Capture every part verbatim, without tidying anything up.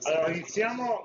Allora, iniziamo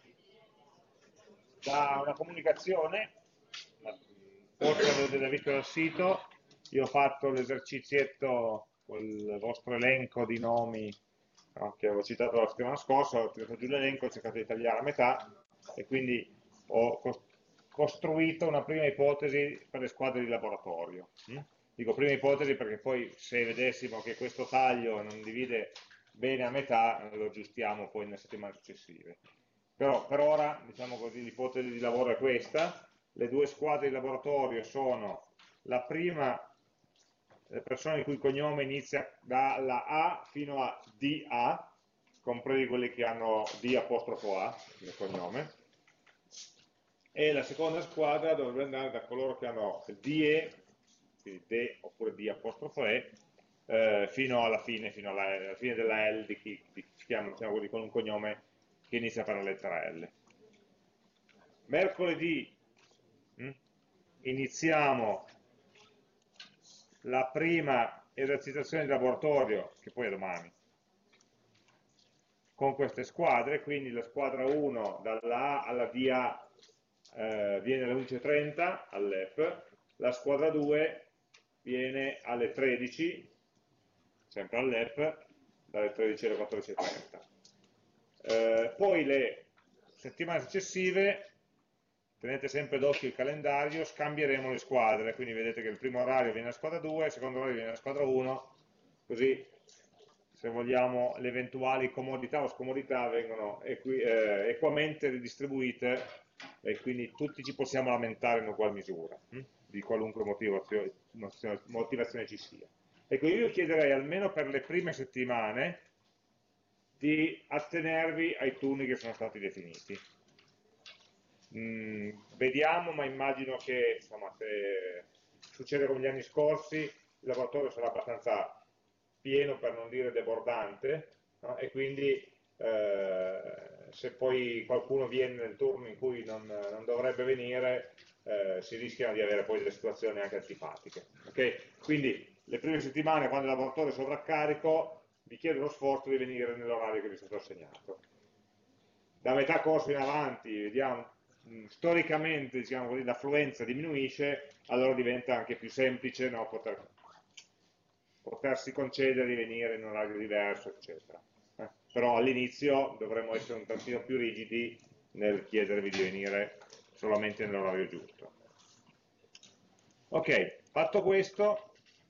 da una comunicazione, forse l'avete visto dal sito, io ho fatto l'esercizietto con il vostro elenco di nomi, no, che avevo citato la settimana scorsa, ho tirato giù l'elenco, ho cercato di tagliare a metà e quindi ho cos- costruito una prima ipotesi per le squadre di laboratorio. mm? Dico prima ipotesi perché poi se vedessimo che questo taglio non divide bene a metà, lo aggiustiamo poi nelle settimane successive. Però per ora, diciamo così, l'ipotesi di lavoro è questa. Le due squadre di laboratorio sono la prima, le persone il cui cognome inizia dalla A fino a D A, compresi quelli che hanno D apostrofo A nel cognome, e la seconda squadra dovrebbe andare da coloro che hanno D E, quindi D oppure D apostrofo E, eh, fino alla fine, fino alla, alla fine della L di chi, di chi si chiama, diciamo così, con un cognome che inizia per la lettera L. Mercoledì mh, iniziamo la prima esercitazione di laboratorio, che poi è domani, con queste squadre, quindi la squadra uno dalla A alla D A eh, viene alle undici e trenta all'E P, la squadra due viene alle tredici, sempre all'E P, dalle tredici alle quattordici e trenta. Eh, poi le settimane successive, tenete sempre d'occhio il calendario, scambieremo le squadre, quindi vedete che il primo orario viene alla squadra due, il secondo orario viene alla squadra uno, così se vogliamo le eventuali comodità o scomodità vengono equi, eh, equamente ridistribuite e quindi tutti ci possiamo lamentare in ugual misura, hm? Di qualunque motivazione, motivazione ci sia. Ecco, io chiederei almeno per le prime settimane di attenervi ai turni che sono stati definiti. Mm, vediamo, ma immagino che insomma, se succede come gli anni scorsi, il laboratorio sarà abbastanza pieno per non dire debordante, no? E quindi eh, se poi qualcuno viene nel turno in cui non, non dovrebbe venire, eh, si rischiano di avere poi delle situazioni anche antipatiche. Okay? Quindi le prime settimane, quando il laboratorio è sovraccarico, vi chiedo lo sforzo di venire nell'orario che vi è stato assegnato. Da metà corso in avanti, vediamo, mh, storicamente diciamo così, l'affluenza diminuisce, allora diventa anche più semplice, no, poter, potersi concedere di venire in un orario diverso, eccetera. Eh, però all'inizio dovremmo essere un tantino più rigidi nel chiedervi di venire solamente nell'orario giusto. Ok, fatto questo,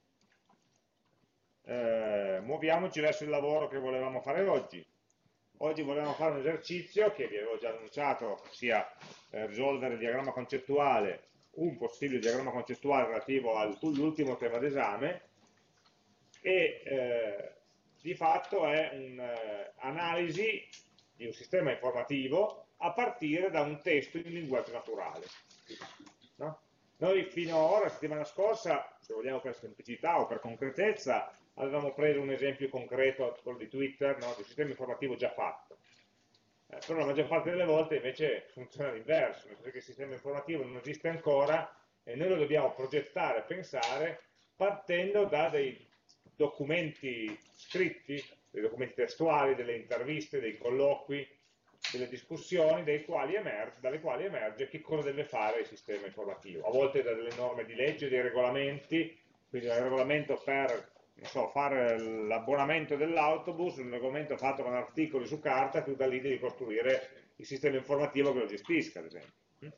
eh, muoviamoci verso il lavoro che volevamo fare oggi. Oggi volevamo fare un esercizio che vi avevo già annunciato, ossia eh, risolvere il diagramma concettuale, un possibile diagramma concettuale relativo all'ultimo tema d'esame, e eh, di fatto è un'analisi eh, di un sistema informativo a partire da un testo in linguaggio naturale. No? Noi fino ad ora, la settimana scorsa, se vogliamo per semplicità o per concretezza, avevamo preso un esempio concreto, quello di Twitter, no? Di un sistema informativo già fatto. Eh, però la maggior parte delle volte invece funziona all'inverso, nel senso che il sistema informativo non esiste ancora e noi lo dobbiamo progettare, pensare, partendo da dei documenti scritti, dei documenti testuali, delle interviste, dei colloqui, delle discussioni quali emerge, dalle quali emerge che cosa deve fare il sistema informativo. A volte da delle norme di legge, dei regolamenti, quindi un regolamento per non so, fare l'abbonamento dell'autobus, un regolamento fatto con articoli su carta, tu da lì devi costruire il sistema informativo che lo gestisca, ad esempio.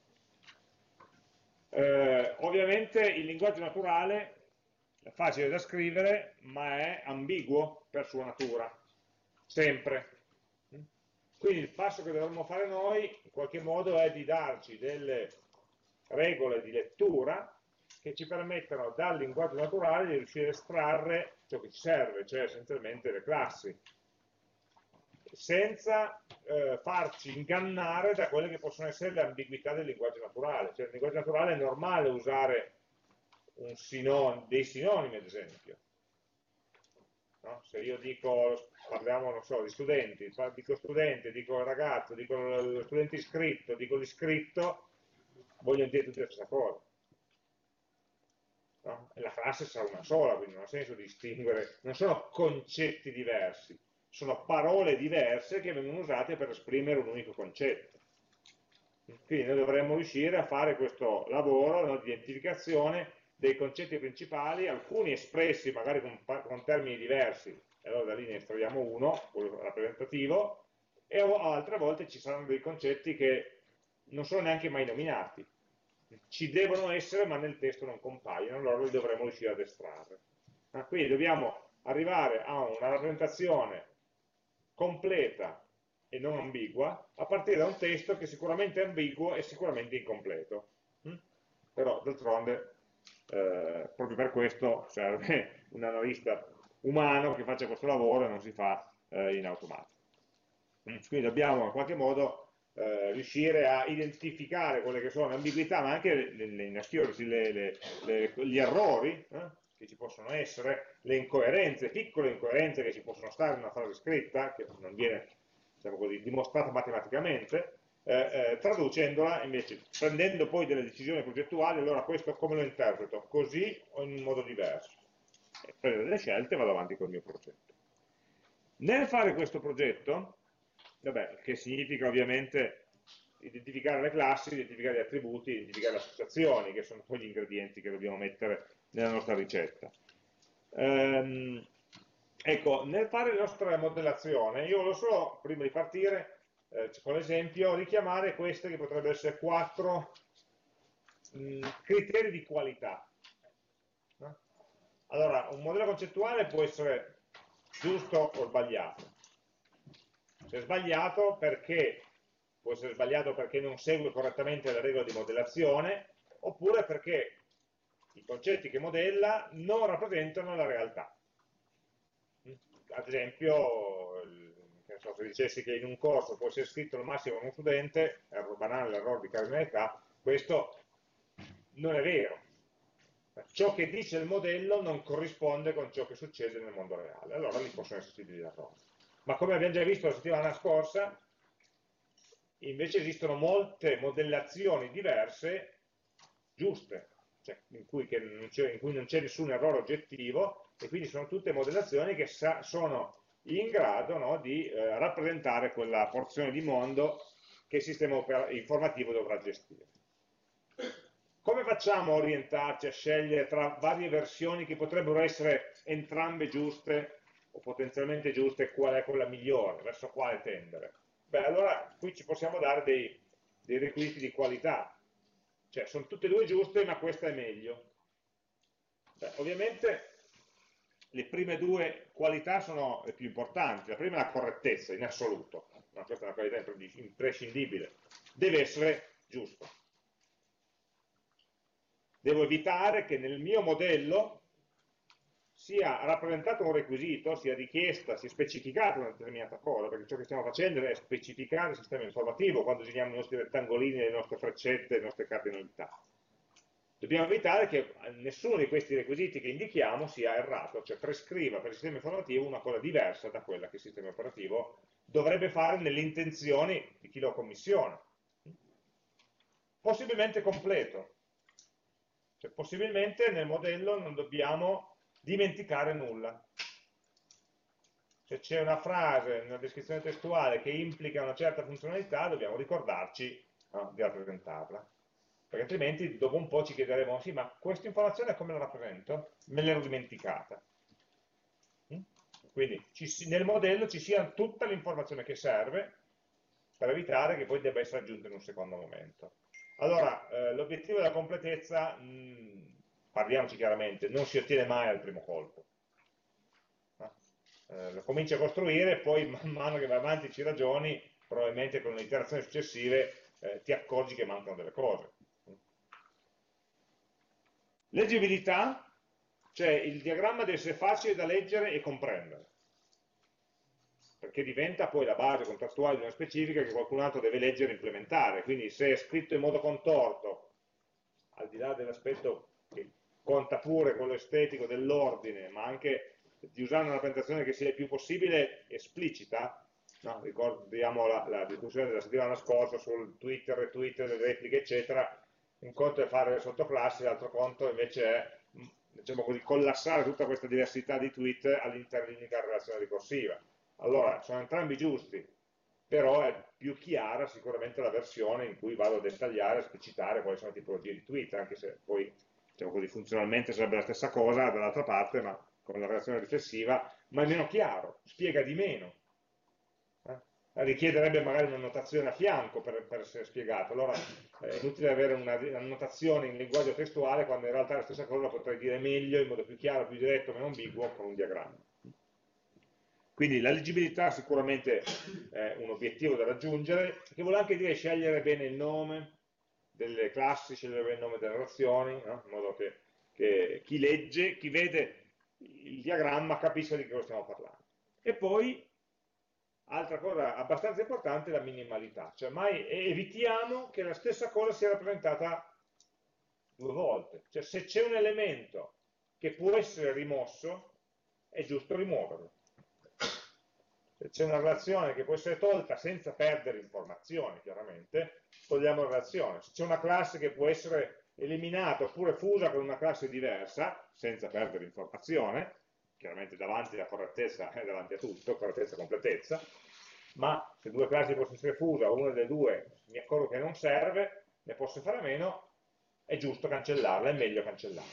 Eh, ovviamente il linguaggio naturale è facile da scrivere, ma è ambiguo per sua natura, sempre. Quindi il passo che dovremmo fare noi, in qualche modo, è di darci delle regole di lettura che ci permettano dal linguaggio naturale di riuscire a estrarre ciò che ci serve, cioè essenzialmente le classi, senza eh, farci ingannare da quelle che possono essere le ambiguità del linguaggio naturale. Cioè, nel linguaggio naturale è normale usare un sinon dei sinonimi, ad esempio. No? Se io dico, parliamo, non so, di studenti, dico studente, dico ragazzo, dico lo studente iscritto, dico l'iscritto, voglio dire tutte la stessa cosa. No? E la classe sarà una sola, quindi non ha senso distinguere, non sono concetti diversi, sono parole diverse che vengono usate per esprimere un unico concetto. Quindi noi dovremmo riuscire a fare questo lavoro, no, di identificazione dei concetti principali, alcuni espressi magari con, con termini diversi, e allora da lì ne estraiamo uno, quello rappresentativo, e altre volte ci saranno dei concetti che non sono neanche mai nominati. Ci devono essere, ma nel testo non compaiono, allora li dovremo riuscire ad estrarre. Ah, quindi dobbiamo arrivare a una rappresentazione completa e non ambigua a partire da un testo che sicuramente è ambiguo e sicuramente incompleto. Mm? Però d'altronde eh, proprio per questo serve un analista umano che faccia questo lavoro e non si fa eh, in automatico. Mm? Quindi dobbiamo in qualche modo eh, riuscire a identificare quelle che sono le ambiguità, ma anche le, le, le inaccuracy, le, le, le, gli errori eh, che ci possono essere, le incoerenze, piccole incoerenze che ci possono stare in una frase scritta, che non viene, diciamo così, dimostrata matematicamente, eh, eh, traducendola invece, prendendo poi delle decisioni progettuali, allora questo come lo interpreto? Così o in un modo diverso? E prendo delle scelte e vado avanti con il mio progetto. Nel fare questo progetto, vabbè, che significa ovviamente identificare le classi, identificare gli attributi, identificare le associazioni, che sono poi gli ingredienti che dobbiamo mettere nella nostra ricetta. Ehm, ecco, nel fare la nostra modellazione, io lo so, prima di partire, eh, con l'esempio, richiamare queste che potrebbero essere quattro mh, criteri di qualità. No? Allora, un modello concettuale può essere giusto o sbagliato. Se è sbagliato perché può essere sbagliato perché non segue correttamente le regole di modellazione, oppure perché i concetti che modella non rappresentano la realtà. Ad esempio, che so, se dicessi che in un corso può essere scritto al massimo uno studente, errore banale, l'errore di cardinalità, questo non è vero. Ciò che dice il modello non corrisponde con ciò che succede nel mondo reale, allora lì possono esserci degli errori. Ma come abbiamo già visto la settimana scorsa, invece esistono molte modellazioni diverse, giuste, cioè in cui, in cui non c'è nessun errore oggettivo, e quindi sono tutte modellazioni che sono in grado, no, di eh, rappresentare quella porzione di mondo che il sistema informativo dovrà gestire. Come facciamo a orientarci, a scegliere tra varie versioni che potrebbero essere entrambe giuste o potenzialmente giuste, qual è quella migliore, verso quale tendere? Beh, allora qui ci possiamo dare dei, dei requisiti di qualità, cioè sono tutte e due giuste, ma questa è meglio. Beh, ovviamente le prime due qualità sono le più importanti, la prima è la correttezza in assoluto, ma questa è una qualità imprescindibile, deve essere giusto. Devo evitare che nel mio modello sia rappresentato un requisito, sia richiesta, sia specificata una determinata cosa, perché ciò che stiamo facendo è specificare il sistema informativo quando disegniamo i nostri rettangolini, le nostre freccette, le nostre cardinalità. Dobbiamo evitare che nessuno di questi requisiti che indichiamo sia errato, cioè prescriva per il sistema informativo una cosa diversa da quella che il sistema operativo dovrebbe fare nelle intenzioni di chi lo commissiona. Possibilmente completo. Cioè, possibilmente nel modello non dobbiamo dimenticare nulla. Se c'è una frase, una descrizione testuale che implica una certa funzionalità, dobbiamo ricordarci no, di rappresentarla. Perché altrimenti dopo un po' ci chiederemo, sì, ma questa informazione come la rappresento? Me l'ero dimenticata. Quindi ci, nel modello ci sia tutta l'informazione che serve per evitare che poi debba essere aggiunta in un secondo momento. Allora, eh, l'obiettivo della completezza, mh, parliamoci chiaramente, non si ottiene mai al primo colpo. No? Eh, lo cominci a costruire e poi man mano che vai avanti ci ragioni, probabilmente con le iterazioni successive eh, ti accorgi che mancano delle cose. Leggibilità, cioè il diagramma deve essere facile da leggere e comprendere, perché diventa poi la base contrattuale di una specifica che qualcun altro deve leggere e implementare, quindi se è scritto in modo contorto, al di là dell'aspetto che conta pure quello estetico dell'ordine, ma anche di usare una rappresentazione che sia il più possibile esplicita, no? Ricordiamo la, la discussione della settimana scorsa sul Twitter, retweet, le repliche, eccetera. Un conto è fare le sottoclassi, l'altro conto invece è, diciamo così, collassare tutta questa diversità di tweet all'interno di un'unica relazione ricorsiva. allora sono entrambi giusti, però è più chiara sicuramente la versione in cui vado a dettagliare, a esplicitare quali sono le tipologie di tweet, anche se poi, diciamo così, funzionalmente sarebbe la stessa cosa dall'altra parte, ma con la relazione riflessiva, ma è meno chiaro, spiega di meno. Eh? Richiederebbe magari una notazione a fianco per, per essere spiegato, allora eh, è inutile avere una, una notazione in linguaggio testuale quando in realtà la stessa cosa la potrei dire meglio, in modo più chiaro, più diretto, meno ambiguo, con un diagramma. Quindi la leggibilità sicuramente è un obiettivo da raggiungere, che vuole anche dire scegliere bene il nome delle classi, scegliere bene il nome delle relazioni, no? In modo che, che chi legge, chi vede il diagramma capisca di che cosa stiamo parlando. E poi, altra cosa abbastanza importante, la minimalità, cioè mai evitiamo che la stessa cosa sia rappresentata due volte, cioè se c'è un elemento che può essere rimosso, è giusto rimuoverlo. Se c'è una relazione che può essere tolta senza perdere informazioni, chiaramente, togliamo la relazione. Se c'è una classe che può essere eliminata oppure fusa con una classe diversa, senza perdere informazione, chiaramente davanti alla correttezza è davanti a tutto, correttezza e completezza, ma se due classi possono essere fuse, una delle due mi accorgo che non serve, ne posso fare a meno, è giusto cancellarla, è meglio cancellarla.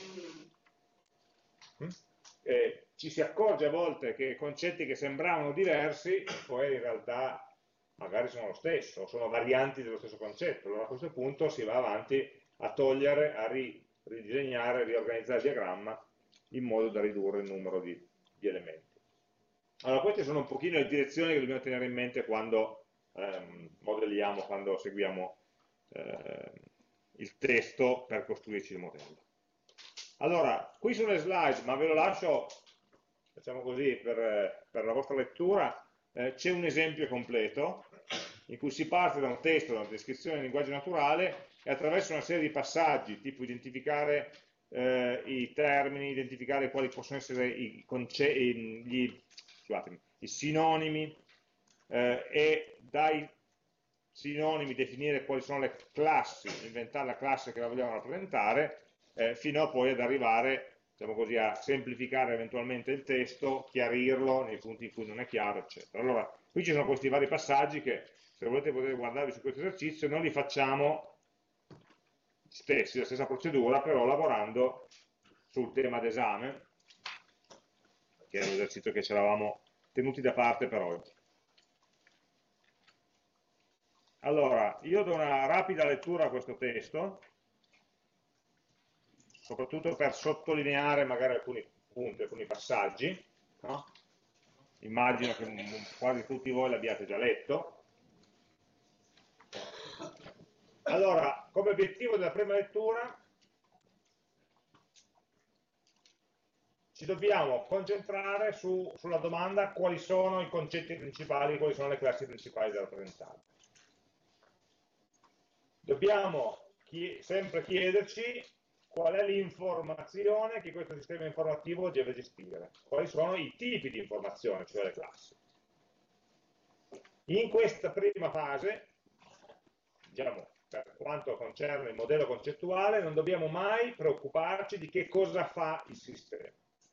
Mm? Eh, ci si accorge a volte che concetti che sembravano diversi poi in realtà magari sono lo stesso, sono varianti dello stesso concetto, allora a questo punto si va avanti a togliere, a ri, ridisegnare, a riorganizzare il diagramma in modo da ridurre il numero di, di elementi. Allora queste sono un pochino le direzioni che dobbiamo tenere in mente quando ehm, modelliamo, quando seguiamo eh, il testo per costruirci il modello. Allora, qui sono le slide, ma ve lo lascio, facciamo così, per, per la vostra lettura. Eh, c'è un esempio completo in cui si parte da un testo, da una descrizione in linguaggio naturale e attraverso una serie di passaggi, tipo identificare eh, i termini, identificare quali possono essere i, i, gli, scusatemi, i sinonimi eh, e dai sinonimi definire quali sono le classi, inventare la classe che la vogliamo rappresentare, eh, fino a poi ad arrivare, diciamo così, a semplificare eventualmente il testo, chiarirlo nei punti in cui non è chiaro, eccetera. Allora, qui ci sono questi vari passaggi che, se volete, potete guardarvi su questo esercizio, noi li facciamo stessi, la stessa procedura, però lavorando sul tema d'esame, che è un esercizio che ci eravamo tenuti da parte per oggi. Allora, io do una rapida lettura a questo testo, soprattutto per sottolineare magari alcuni punti, alcuni passaggi, no? Immagino che quasi tutti voi l'abbiate già letto. Allora, come obiettivo della prima lettura ci dobbiamo concentrare su, sulla domanda quali sono i concetti principali, quali sono le classi principali da rappresentare. Dobbiamo chi sempre chiederci qual è l'informazione che questo sistema informativo deve gestire, quali sono i tipi di informazione, cioè le classi. In questa prima fase, diciamo, per quanto concerne il modello concettuale, non dobbiamo mai preoccuparci di che cosa fa il sistema,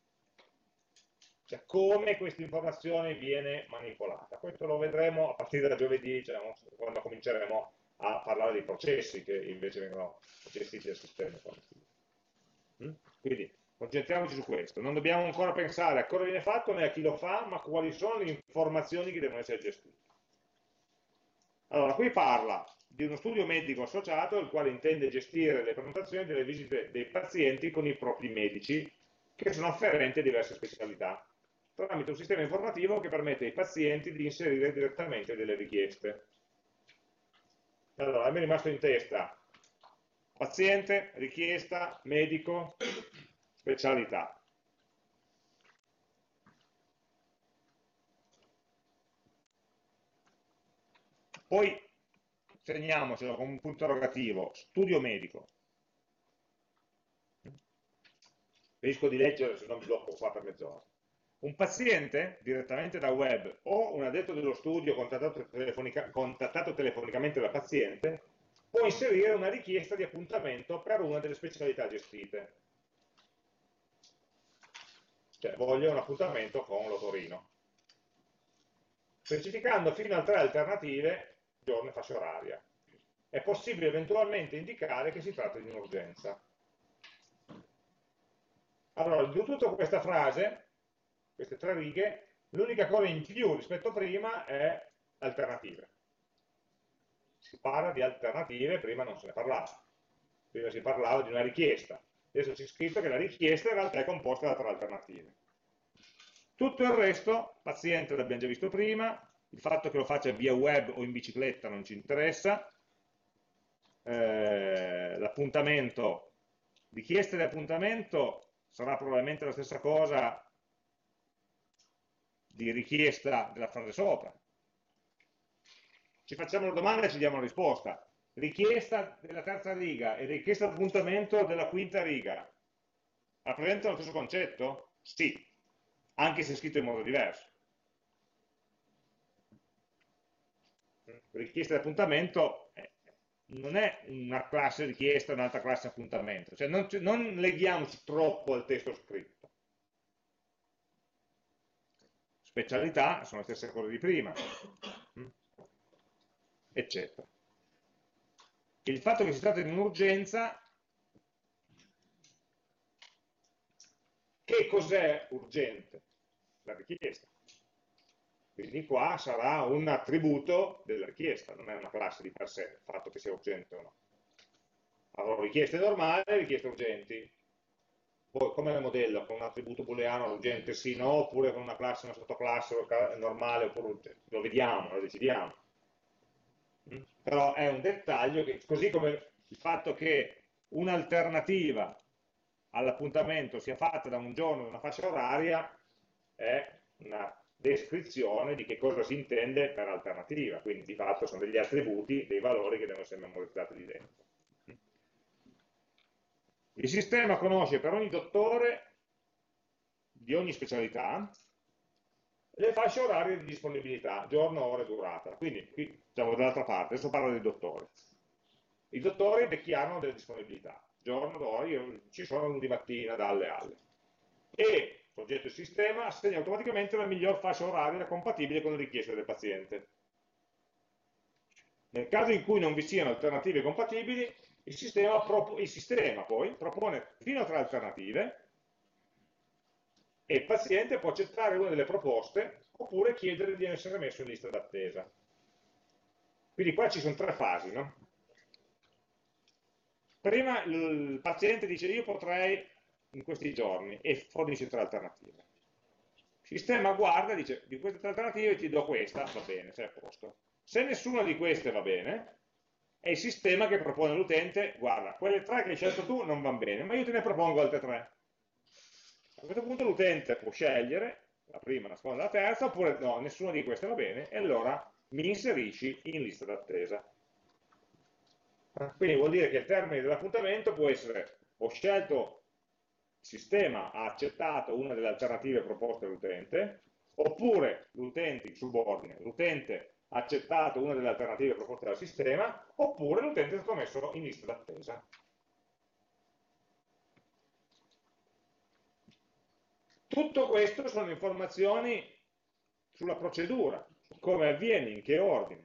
cioè come questa informazione viene manipolata. Questo lo vedremo a partire da giovedì, diciamo, quando cominceremo a parlare dei processi che invece vengono gestiti dal sistema informativo. Quindi concentriamoci su questo, non dobbiamo ancora pensare a cosa viene fatto né a chi lo fa, ma quali sono le informazioni che devono essere gestite. Allora, qui parla di uno studio medico associato, il quale intende gestire le prenotazioni delle visite dei pazienti con i propri medici, che sono afferenti a diverse specialità, tramite un sistema informativo che permette ai pazienti di inserire direttamente delle richieste. Allora, a me è rimasto in testa paziente, richiesta, medico, specialità. Poi segniamocelo con un punto interrogativo, studio medico. Rischio di leggere se non mi blocco qua per mezz'ora. Un paziente, direttamente da web, o un addetto dello studio contattato, telefonica, contattato telefonicamente dal paziente, può inserire una richiesta di appuntamento per una delle specialità gestite. Cioè, voglio un appuntamento con l'otorino. specificando fino a tre alternative, giorno e fascia oraria. È possibile eventualmente indicare che si tratta di un'urgenza. Allora, di tutta questa frase, queste tre righe, l'unica cosa in più rispetto a prima è alternative. Si parla di alternative, prima non se ne parlava. Prima si parlava di una richiesta. Adesso c'è scritto che la richiesta in realtà è composta da tre alternative. Tutto il resto, paziente l'abbiamo già visto prima, il fatto che lo faccia via web o in bicicletta non ci interessa, eh, l'appuntamento, richiesta di appuntamento sarà probabilmente la stessa cosa di richiesta della frase sopra. Ci facciamo una domanda e ci diamo una risposta. Richiesta della terza riga e richiesta di appuntamento della quinta riga rappresentano lo stesso concetto? Sì, anche se scritto in modo diverso. Richiesta di appuntamento non è una classe richiesta e un'altra classe appuntamento, cioè non, non leghiamoci troppo al testo scritto. Specialità sono le stesse cose di prima, eccetera. Il fatto che si tratta di un'urgenza, che cos'è urgente? La richiesta. Quindi qua sarà un attributo della richiesta, non è una classe di per sé, il fatto che sia urgente o no. Avrò richieste normali e richieste urgenti. Poi come le modello? Con un attributo booleano urgente sì, no, oppure con una classe, una sottoclasse normale oppure urgente. Lo vediamo, lo decidiamo. Però è un dettaglio che, così come il fatto che un'alternativa all'appuntamento sia fatta da un giorno, da una fascia oraria, è una descrizione di che cosa si intende per alternativa, quindi di fatto sono degli attributi, dei valori che devono essere memorizzati lì dentro. Il sistema conosce per ogni dottore di ogni specialità le fasce orarie di disponibilità, giorno, ora e durata. Quindi qui siamo dall'altra parte, adesso parlo dei dottori. I dottori dichiarano delle disponibilità, giorno, ora, io, ci sono lunedì mattina dalle alle. E soggetto e sistema assegna automaticamente la miglior fascia oraria compatibile con le richieste del paziente. Nel caso in cui non vi siano alternative compatibili, il sistema, il sistema poi propone fino a tre alternative e il paziente può accettare una delle proposte oppure chiedere di essere messo in lista d'attesa. Quindi qua ci sono tre fasi, no? Prima il paziente dice io potrei in questi giorni e fornisce tre alternative. Il sistema guarda e dice di queste tre alternative ti do questa, va bene, sei a posto. Se nessuna di queste va bene, è il sistema che propone all'utente, guarda, quelle tre che hai scelto tu non vanno bene, ma io te ne propongo altre tre. A questo punto l'utente può scegliere la prima, la seconda, la terza, oppure no, nessuna di queste va bene, e allora mi inserisci in lista d'attesa. Quindi vuol dire che il termine dell'appuntamento può essere ho scelto, il sistema ha accettato una delle alternative proposte dall'utente, oppure l'utente, in subordine, l'utente ha accettato una delle alternative proposte dal sistema, oppure l'utente è stato messo in lista d'attesa. Tutto questo sono informazioni sulla procedura, su come avviene, in che ordine.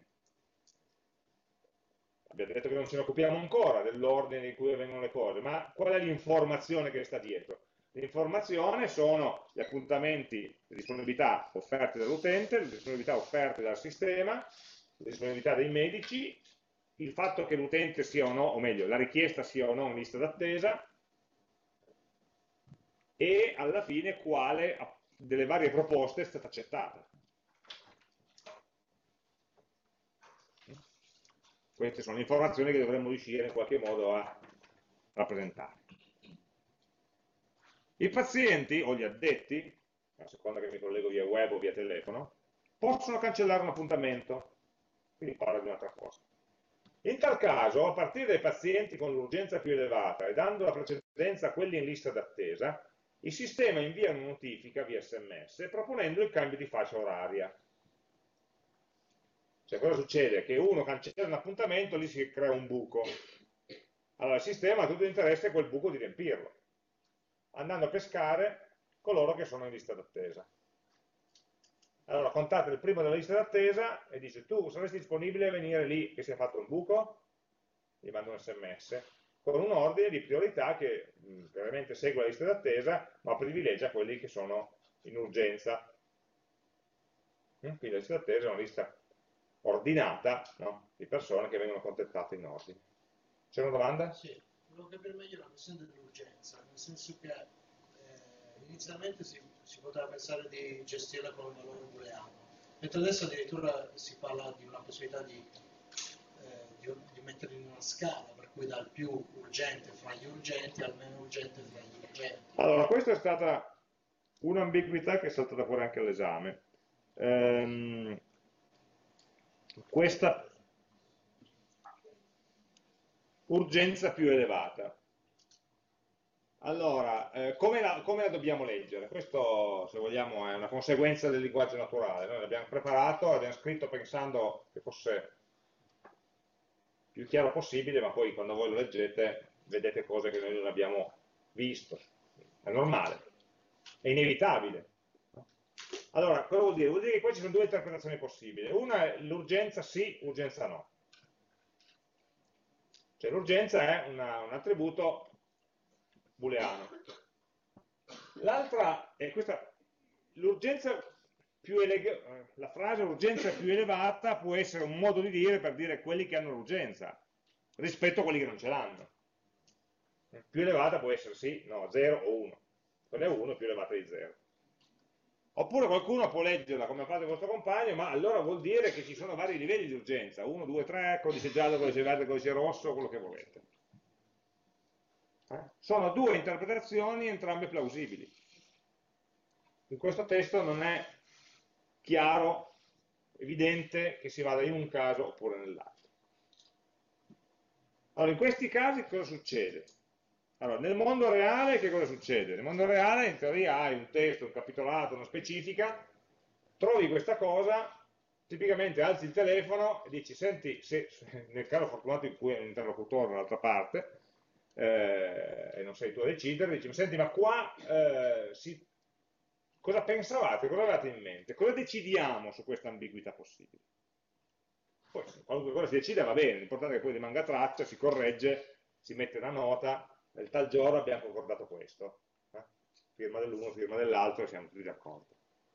Abbiamo detto che non ce ne occupiamo ancora dell'ordine in cui avvengono le cose, ma qual è l'informazione che sta dietro? L'informazione sono gli appuntamenti, le disponibilità offerte dall'utente, le disponibilità offerte dal sistema, le disponibilità dei medici, il fatto che l'utente sia o no, o meglio, la richiesta sia o no in lista d'attesa, e alla fine quale delle varie proposte è stata accettata. Queste sono informazioni che dovremmo riuscire in qualche modo a rappresentare. I pazienti o gli addetti, a seconda che mi collego via web o via telefono, possono cancellare un appuntamento, quindi parla di un'altra cosa. In tal caso, a partire dai pazienti con l'urgenza più elevata e dando la precedenza a quelli in lista d'attesa, il sistema invia una notifica via sms proponendo il cambio di fascia oraria. Cioè cosa succede? Che uno cancella un appuntamento, lì si crea un buco. Allora il sistema ha tutto l'interesse a quel buco di riempirlo, andando a pescare coloro che sono in lista d'attesa. Allora contatta il primo della lista d'attesa e dice tu saresti disponibile a venire lì che si è fatto un buco? Gli manda un sms con un ordine di priorità che mh, veramente segue la lista d'attesa ma privilegia quelli che sono in urgenza. Quindi la lista d'attesa è una lista ordinata, no? Di persone che vengono contattate in ordine. C'è una domanda? Sì, volevo capire meglio la questione dell'urgenza, nel senso che eh, inizialmente si, si poteva pensare di gestirla con un valore booleano, mentre adesso addirittura si parla di una possibilità di, eh, di, di mettere in una scala, per cui dal più urgente fra gli urgenti al meno urgente fra gli urgenti. Allora, questa è stata un'ambiguità che è saltata fuori anche all'esame. Ehm, questa urgenza più elevata. Allora, eh, come, la, come la dobbiamo leggere? Questo, se vogliamo, è una conseguenza del linguaggio naturale. Noi l'abbiamo preparato, l'abbiamo scritto pensando che fosse più chiaro possibile, ma poi quando voi lo leggete vedete cose che noi non abbiamo visto. È normale, è inevitabile. Allora, cosa vuol dire? Vuol dire che qua ci sono due interpretazioni possibili. Una è l'urgenza sì, urgenza no. Cioè l'urgenza è una, un attributo booleano. L'altra è questa, l'urgenza più elevata, la frase urgenza più elevata può essere un modo di dire per dire quelli che hanno l'urgenza rispetto a quelli che non ce l'hanno. Più elevata può essere sì, no, zero o uno. Quella è uno è più elevata di zero. Oppure qualcuno può leggerla come ha fatto il vostro compagno, ma allora vuol dire che ci sono vari livelli di urgenza, uno, due, tre, codice giallo, codice verde, codice rosso, quello che volete. Eh? Sono due interpretazioni, entrambe plausibili. In questo testo non è chiaro, evidente che si vada in un caso oppure nell'altro. Allora, in questi casi cosa succede? Allora, nel mondo reale che cosa succede? Nel mondo reale in teoria hai un testo, un capitolato, una specifica, trovi questa cosa, tipicamente alzi il telefono e dici, senti, se, nel caso fortunato in cui è un interlocutore dall'altra parte, eh, e non sei tu a decidere, dici, senti, ma qua eh, si, cosa pensavate, cosa avevate in mente? Cosa decidiamo su questa ambiguità possibile? Poi qualunque cosa si decida va bene, l'importante è che poi rimanga traccia, si corregge, si mette una nota, nel tal giorno abbiamo concordato questo. Eh? Firma dell'uno, firma dell'altro e siamo tutti d'accordo.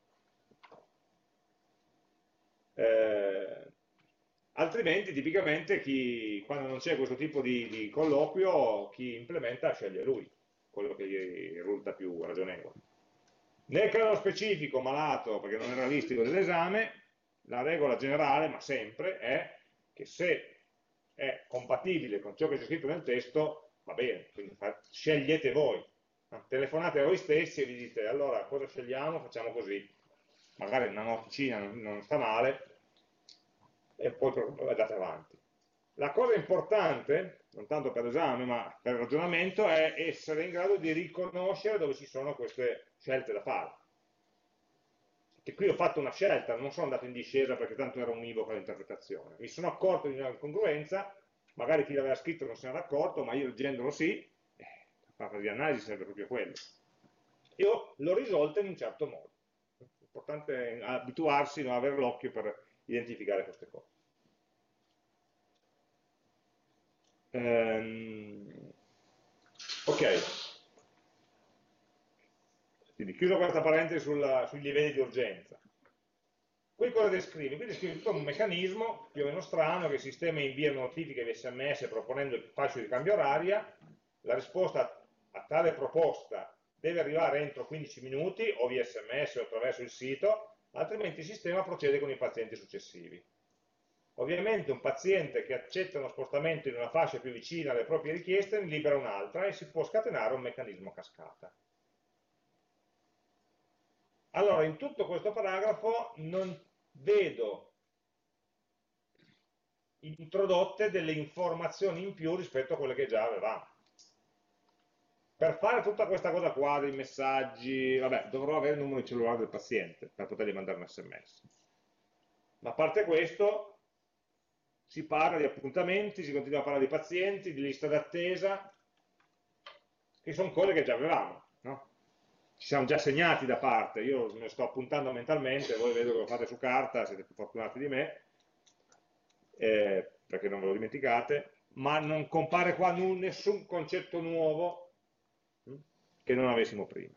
Eh, altrimenti, tipicamente, chi, quando non c'è questo tipo di, di colloquio, chi implementa sceglie lui, quello che gli risulta più ragionevole. Nel caso specifico, malato, perché non è realistico dell'esame, la regola generale, ma sempre, è che se è compatibile con ciò che c'è scritto nel testo, va bene, quindi scegliete voi. Telefonate a voi stessi e vi dite, allora cosa scegliamo? Facciamo così. Magari una noticina non, non sta male, e poi andate avanti. La cosa importante, non tanto per l'esame, ma per il ragionamento, è essere in grado di riconoscere dove ci sono queste scelte da fare. Che qui ho fatto una scelta, non sono andato in discesa perché tanto era univoca l'interpretazione. Mi sono accorto di una incongruenza, magari chi l'aveva scritto non se n'era accorto, ma io leggendolo sì, eh, la fase di analisi serve proprio quello. Io l'ho risolta in un certo modo. L'importante è abituarsi, non avere l'occhio per identificare queste cose. Ehm, ok. Quindi chiuso questa parentesi sulla, sui livelli di urgenza. Qui cosa descrive? Qui descrive tutto un meccanismo più o meno strano che il sistema invia notifiche via sms proponendo il fascio di cambio oraria, la risposta a tale proposta deve arrivare entro quindici minuti o via sms o attraverso il sito, altrimenti il sistema procede con i pazienti successivi. Ovviamente un paziente che accetta uno spostamento in una fascia più vicina alle proprie richieste ne libera un'altra e si può scatenare un meccanismo a cascata. Allora, in tutto questo paragrafo non vedo introdotte delle informazioni in più rispetto a quelle che già avevamo. Per fare tutta questa cosa qua, dei messaggi, vabbè, dovrò avere il numero di cellulare del paziente per potergli mandare un sms. Ma a parte questo, si parla di appuntamenti, si continua a parlare di pazienti, di lista d'attesa, che sono cose che già avevamo, no? ci siamo già segnati da parte, io me lo sto appuntando mentalmente, voi vedo che lo fate su carta, siete più fortunati di me, eh, perché non ve lo dimenticate, ma non compare qua nu- nessun concetto nuovo hm, che non avessimo prima.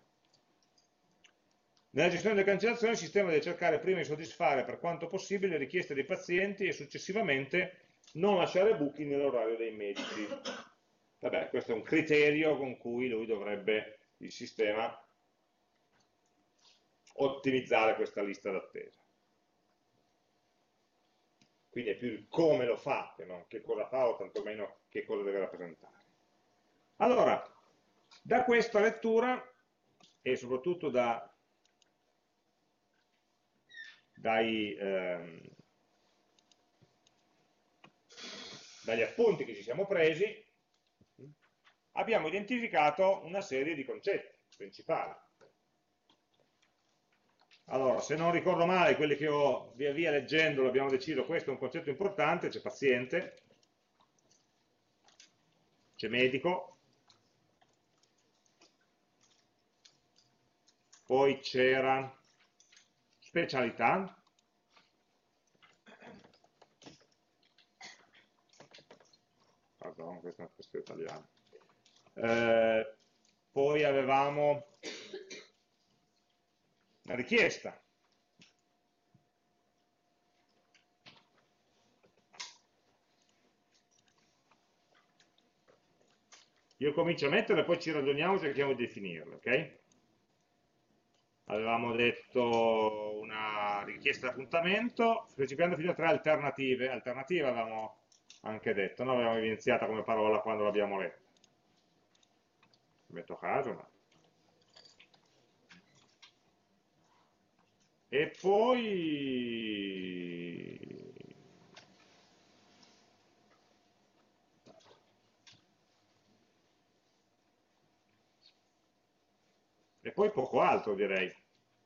Nella gestione delle cancellazioni il sistema deve cercare prima di soddisfare per quanto possibile le richieste dei pazienti e successivamente non lasciare buchi nell'orario dei medici. Vabbè, questo è un criterio con cui lui dovrebbe, il sistema, ottimizzare questa lista d'attesa. Quindi è più il come lo fa, che non che cosa fa o tantomeno che cosa deve rappresentare. Allora, da questa lettura e soprattutto da, dai, ehm, dagli appunti che ci siamo presi, abbiamo identificato una serie di concetti principali. Allora, se non ricordo male, quelli che ho via via leggendolo abbiamo deciso, questo è un concetto importante, c'è paziente, c'è medico, poi c'era specialità, pardon, questa è una questione italiana, eh, poi avevamo la richiesta, io comincio a metterle e poi ci ragioniamo e cerchiamo di definirle, ok? Avevamo detto una richiesta di appuntamento, specificando fino a tre alternative, alternative avevamo anche detto, no? Avevamo evidenziata come parola quando l'abbiamo letta. Metto caso, ma... E poi... E poi poco altro, direi.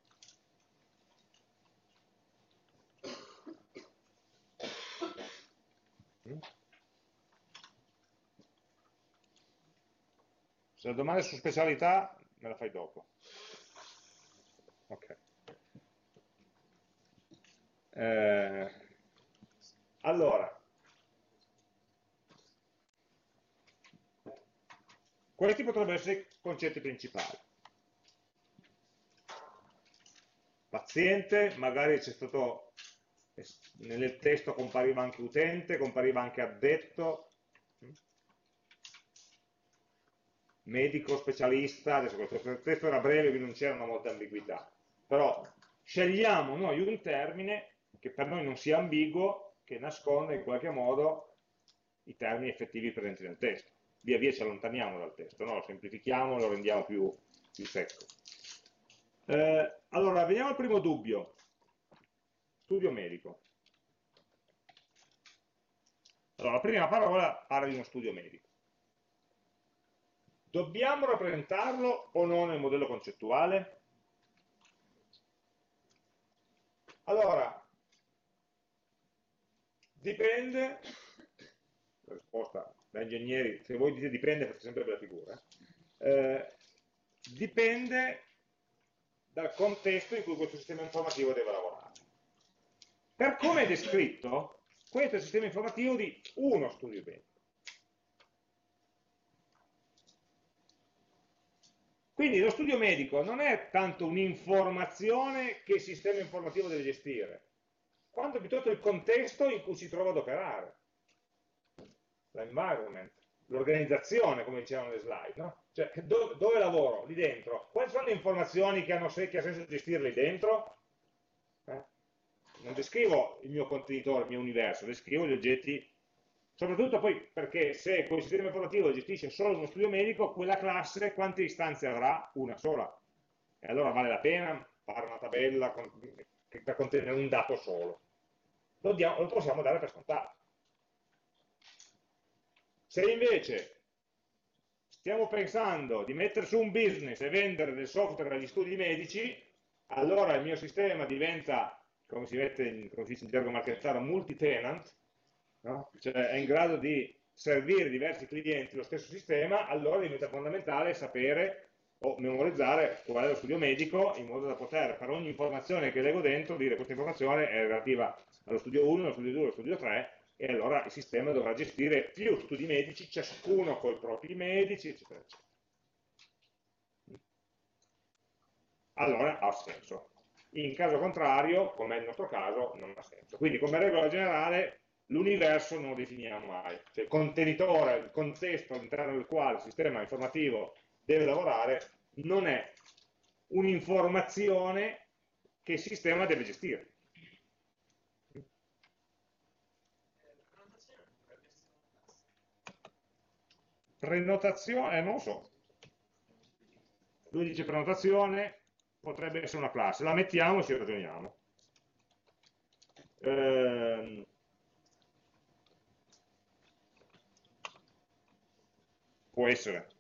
Se la domanda è su specialità, me la fai dopo. Ok. Eh, allora, questi potrebbero essere i concetti principali. Paziente, magari c'è stato, nel testo compariva anche utente, compariva anche addetto, medico, specialista, adesso questo testo era breve quindi non c'erano molte ambiguità, però scegliamo noi un termine che per noi non sia ambiguo, che nasconda in qualche modo i termini effettivi presenti nel testo. Via via ci allontaniamo dal testo, no? Lo semplifichiamo, lo rendiamo più, più secco. Eh, allora, vediamo il primo dubbio. Studio medico. Allora, la prima parola parla di uno studio medico. Dobbiamo rappresentarlo o no nel modello concettuale? Allora, dipende, la risposta da ingegneri, se voi dite dipende fate sempre per la figura, eh, dipende dal contesto in cui questo sistema informativo deve lavorare. Per come è descritto, questo è il sistema informativo di uno studio medico. Quindi lo studio medico non è tanto un'informazione che il sistema informativo deve gestire, quanto piuttosto il contesto in cui si trova ad operare, l'environment, l'organizzazione, come dicevano le slide, no? Cioè, dove, dove lavoro? Lì dentro. Quali sono le informazioni che, hanno, che ha senso gestire lì dentro? Eh? Non descrivo il mio contenitore, il mio universo, descrivo gli oggetti. Soprattutto poi perché se quel sistema informativo gestisce solo uno studio medico, quella classe quante istanze avrà? Una sola. E allora vale la pena fare una tabella con, che, per contenere un dato solo. Lo, diamo, lo possiamo dare per scontato. Se invece stiamo pensando di mettere su un business e vendere del software agli studi medici, allora il mio sistema diventa, come si, mette in, come si dice in gergo marchettaro, multi-tenant, no? Cioè è in grado di servire diversi clienti lo stesso sistema, allora diventa fondamentale sapere o memorizzare qual è lo studio medico, in modo da poter, per ogni informazione che leggo dentro, dire questa informazione è relativa allo studio uno, allo studio due, allo studio tre, e allora il sistema dovrà gestire più studi medici, ciascuno con i propri medici, eccetera, eccetera. Allora ha senso. In caso contrario, come è il nostro caso, non ha senso. Quindi come regola generale l'universo non lo definiamo mai. Cioè, il contenitore, il contesto all'interno del quale il sistema informativo deve lavorare non è un'informazione che il sistema deve gestire. Prenotazione, eh, non lo so. Lui dice prenotazione, potrebbe essere una classe. La mettiamo e ci ragioniamo. Ehm, può essere.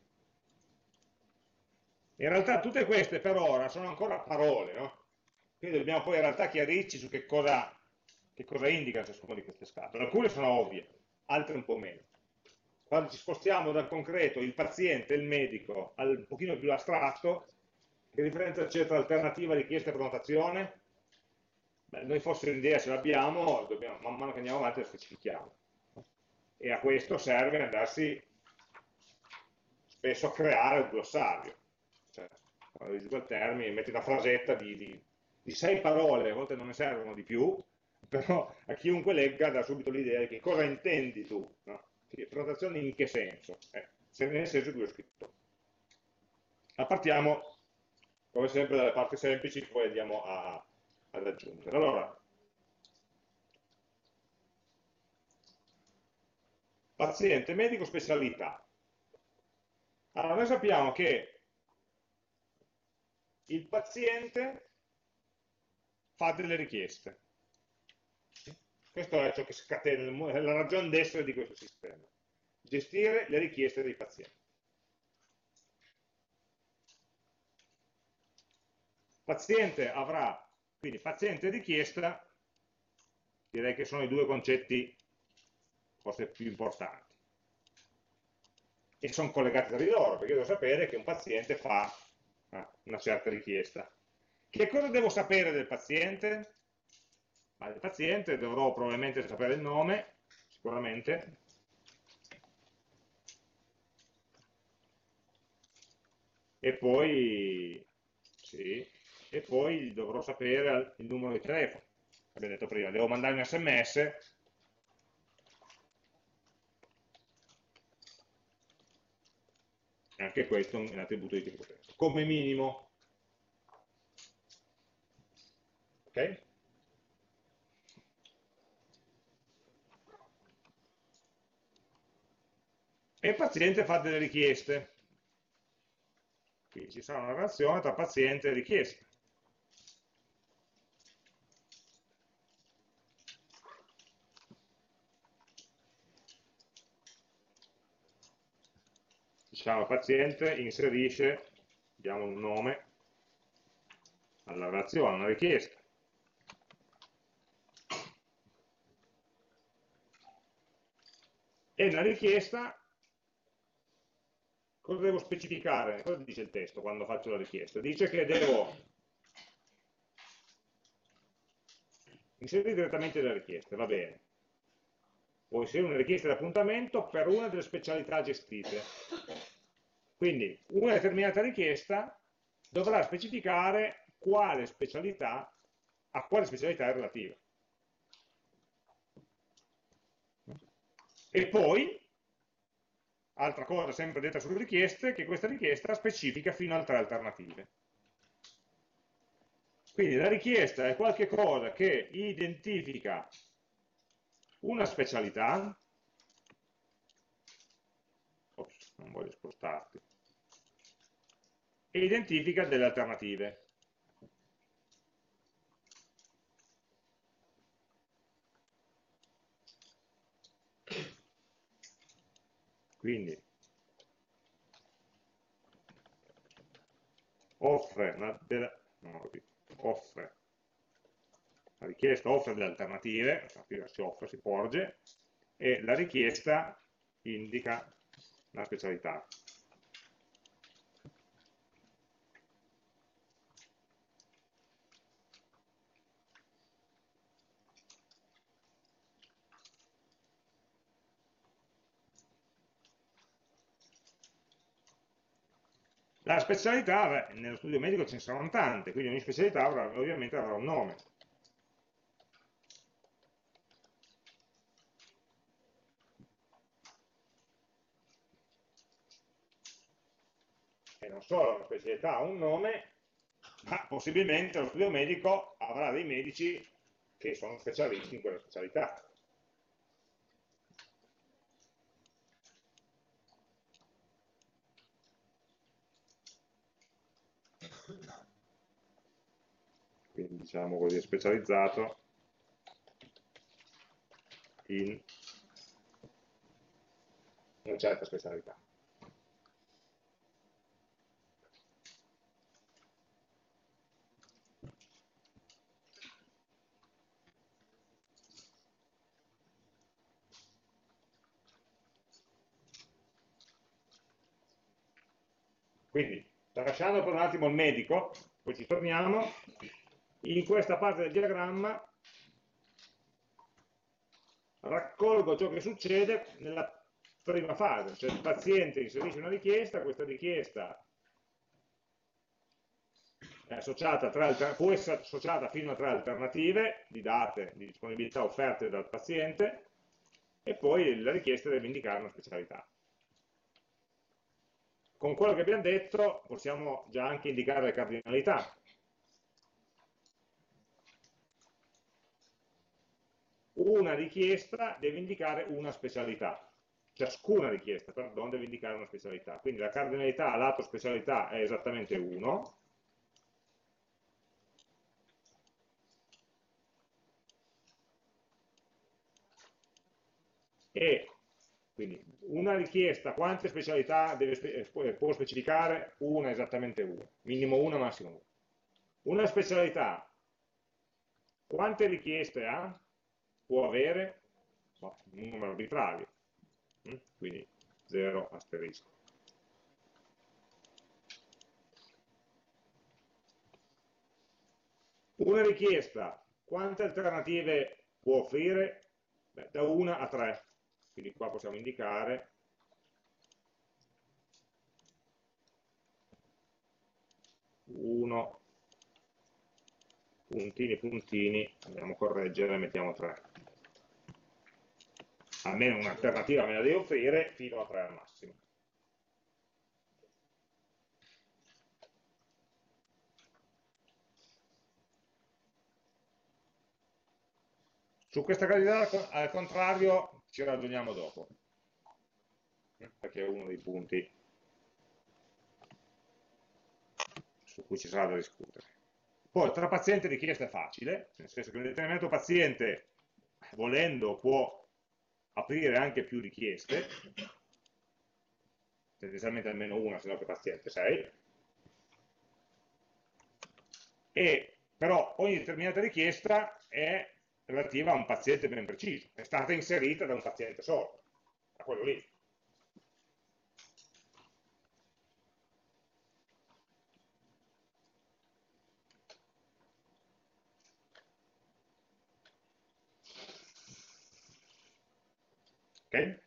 In realtà tutte queste per ora sono ancora parole, no? Quindi dobbiamo poi in realtà chiarirci su che cosa, che cosa indica ciascuna di queste scatole. Alcune sono ovvie, altre un po' meno. Quando ci spostiamo dal concreto, il paziente, il medico, al un pochino più astratto, che differenza c'è tra alternativa, richiesta e prenotazione? Beh, noi forse l'idea ce l'abbiamo, dobbiamo, man mano che andiamo avanti la specifichiamo. E a questo serve andarsi spesso a creare un glossario. Cioè, quando usi quel termine, metti una frasetta di, di, di sei parole, a volte non ne servono di più, però a chiunque legga dà subito l'idea di che cosa intendi tu. No? Prenotazione in che senso? Eh, nel senso che ho scritto. Ma partiamo, come sempre, dalle parti semplici, poi andiamo a, ad aggiungere. Allora, paziente, medico, specialità. Allora, noi sappiamo che il paziente fa delle richieste. Questo è ciò che scatena, è la ragione d'essere di questo sistema. Gestire le richieste dei pazienti. Paziente avrà, quindi paziente e richiesta, direi che sono i due concetti forse più importanti. E sono collegati tra di loro, perché devo sapere che un paziente fa una certa richiesta. Che cosa devo sapere del paziente? Ma del paziente dovrò probabilmente sapere il nome, sicuramente, e poi, sì, e poi dovrò sapere il numero di telefono. Abbiamo detto prima, devo mandare un sms, e anche questo è un attributo di tipo testo, come minimo. Ok? E il paziente fa delle richieste. Quindi ci sarà una relazione tra paziente e richiesta. Diciamo, il paziente inserisce, diamo un nome alla relazione, una richiesta. E la richiesta, cosa devo specificare? Cosa dice il testo quando faccio la richiesta? Dice che devo inserire direttamente le richieste, va bene. O inserire una richiesta di appuntamento per una delle specialità gestite. Quindi una determinata richiesta dovrà specificare quale specialità, a quale specialità è relativa. E poi, altra cosa sempre detta sulle richieste, che questa richiesta specifica fino a tre alternative. Quindi la richiesta è qualche cosa che identifica una specialità, ops, non voglio spostarti, e identifica delle alternative. Quindi offre, una, della, no, offre la richiesta offre delle alternative, l'alternativa si offre, si porge, e la richiesta indica una specialità. La specialità, beh, nello studio medico ce ne saranno tante, quindi ogni specialità avrà, ovviamente avrà un nome. E non solo una specialità ha un nome, ma possibilmente lo studio medico avrà dei medici che sono specialisti in quella specialità. Quindi diciamo così, è specializzato in una certa specialità. Quindi, lasciando per un attimo il medico, poi ci torniamo, in questa parte del diagramma raccolgo ciò che succede nella prima fase, cioè il paziente inserisce una richiesta, questa richiesta è associata tra, può essere associata fino a tre alternative di date di disponibilità offerte dal paziente, e poi la richiesta deve indicare una specialità. Con quello che abbiamo detto possiamo già anche indicare le cardinalità. Una richiesta deve indicare una specialità, ciascuna richiesta, pardon, deve indicare una specialità. Quindi la cardinalità lato specialità è esattamente uno, e quindi una richiesta, quante specialità deve, può specificare? Una, esattamente una, minimo una, massimo una. Una specialità, quante richieste ha? Può avere? No, un numero arbitrario, quindi zero asterisco. Una richiesta, quante alternative può offrire? Beh, da una a tre, quindi qua possiamo indicare uno, puntini, puntini, andiamo a correggere, mettiamo tre. Almeno un'alternativa me la devi offrire, fino a tre al massimo. Su questa candidata, al contrario, ci ragioniamo dopo, perché è uno dei punti su cui ci sarà da discutere. Poi, tra paziente e richiesta è facile, nel senso che un determinato paziente, volendo, può aprire anche più richieste, tendenzialmente almeno una, se no che paziente sei, e però ogni determinata richiesta è relativa a un paziente ben preciso, è stata inserita da un paziente solo, a quello lì. Ok?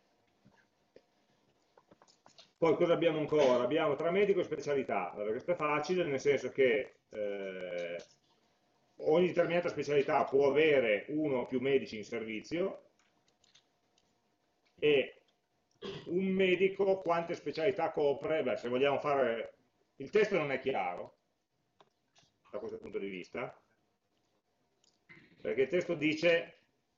Poi cosa abbiamo ancora? Abbiamo tra medico e specialità. Allora, questo è facile, nel senso che eh, ogni determinata specialità può avere uno o più medici in servizio, e un medico quante specialità copre? Beh, se vogliamo fare... Il testo non è chiaro da questo punto di vista, perché il testo dice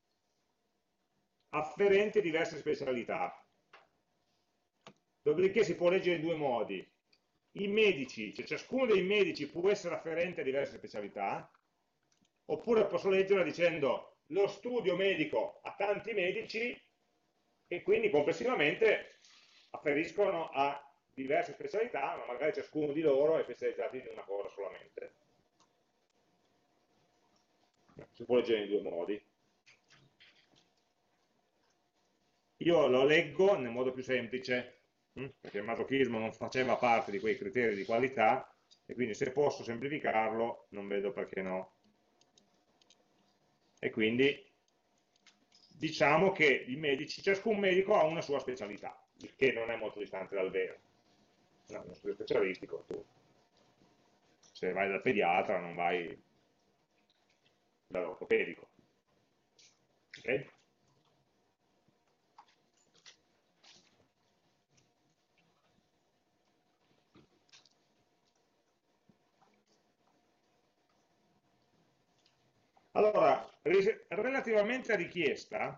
afferenti diverse specialità. Dopodiché si può leggere in due modi. I medici, cioè ciascuno dei medici può essere afferente a diverse specialità, oppure posso leggerla dicendo lo studio medico ha tanti medici e quindi complessivamente afferiscono a diverse specialità, ma magari ciascuno di loro è specializzato in una cosa solamente. Si può leggere in due modi. Io lo leggo nel modo più semplice, perché il masochismo non faceva parte di quei criteri di qualità, e quindi se posso semplificarlo non vedo perché no. E quindi diciamo che i medici, ciascun medico ha una sua specialità, il che non è molto distante dal vero. no, uno studio specialistico, tu se vai dal pediatra non vai dall'ortopedico. Ok? Allora, relativamente a richiesta,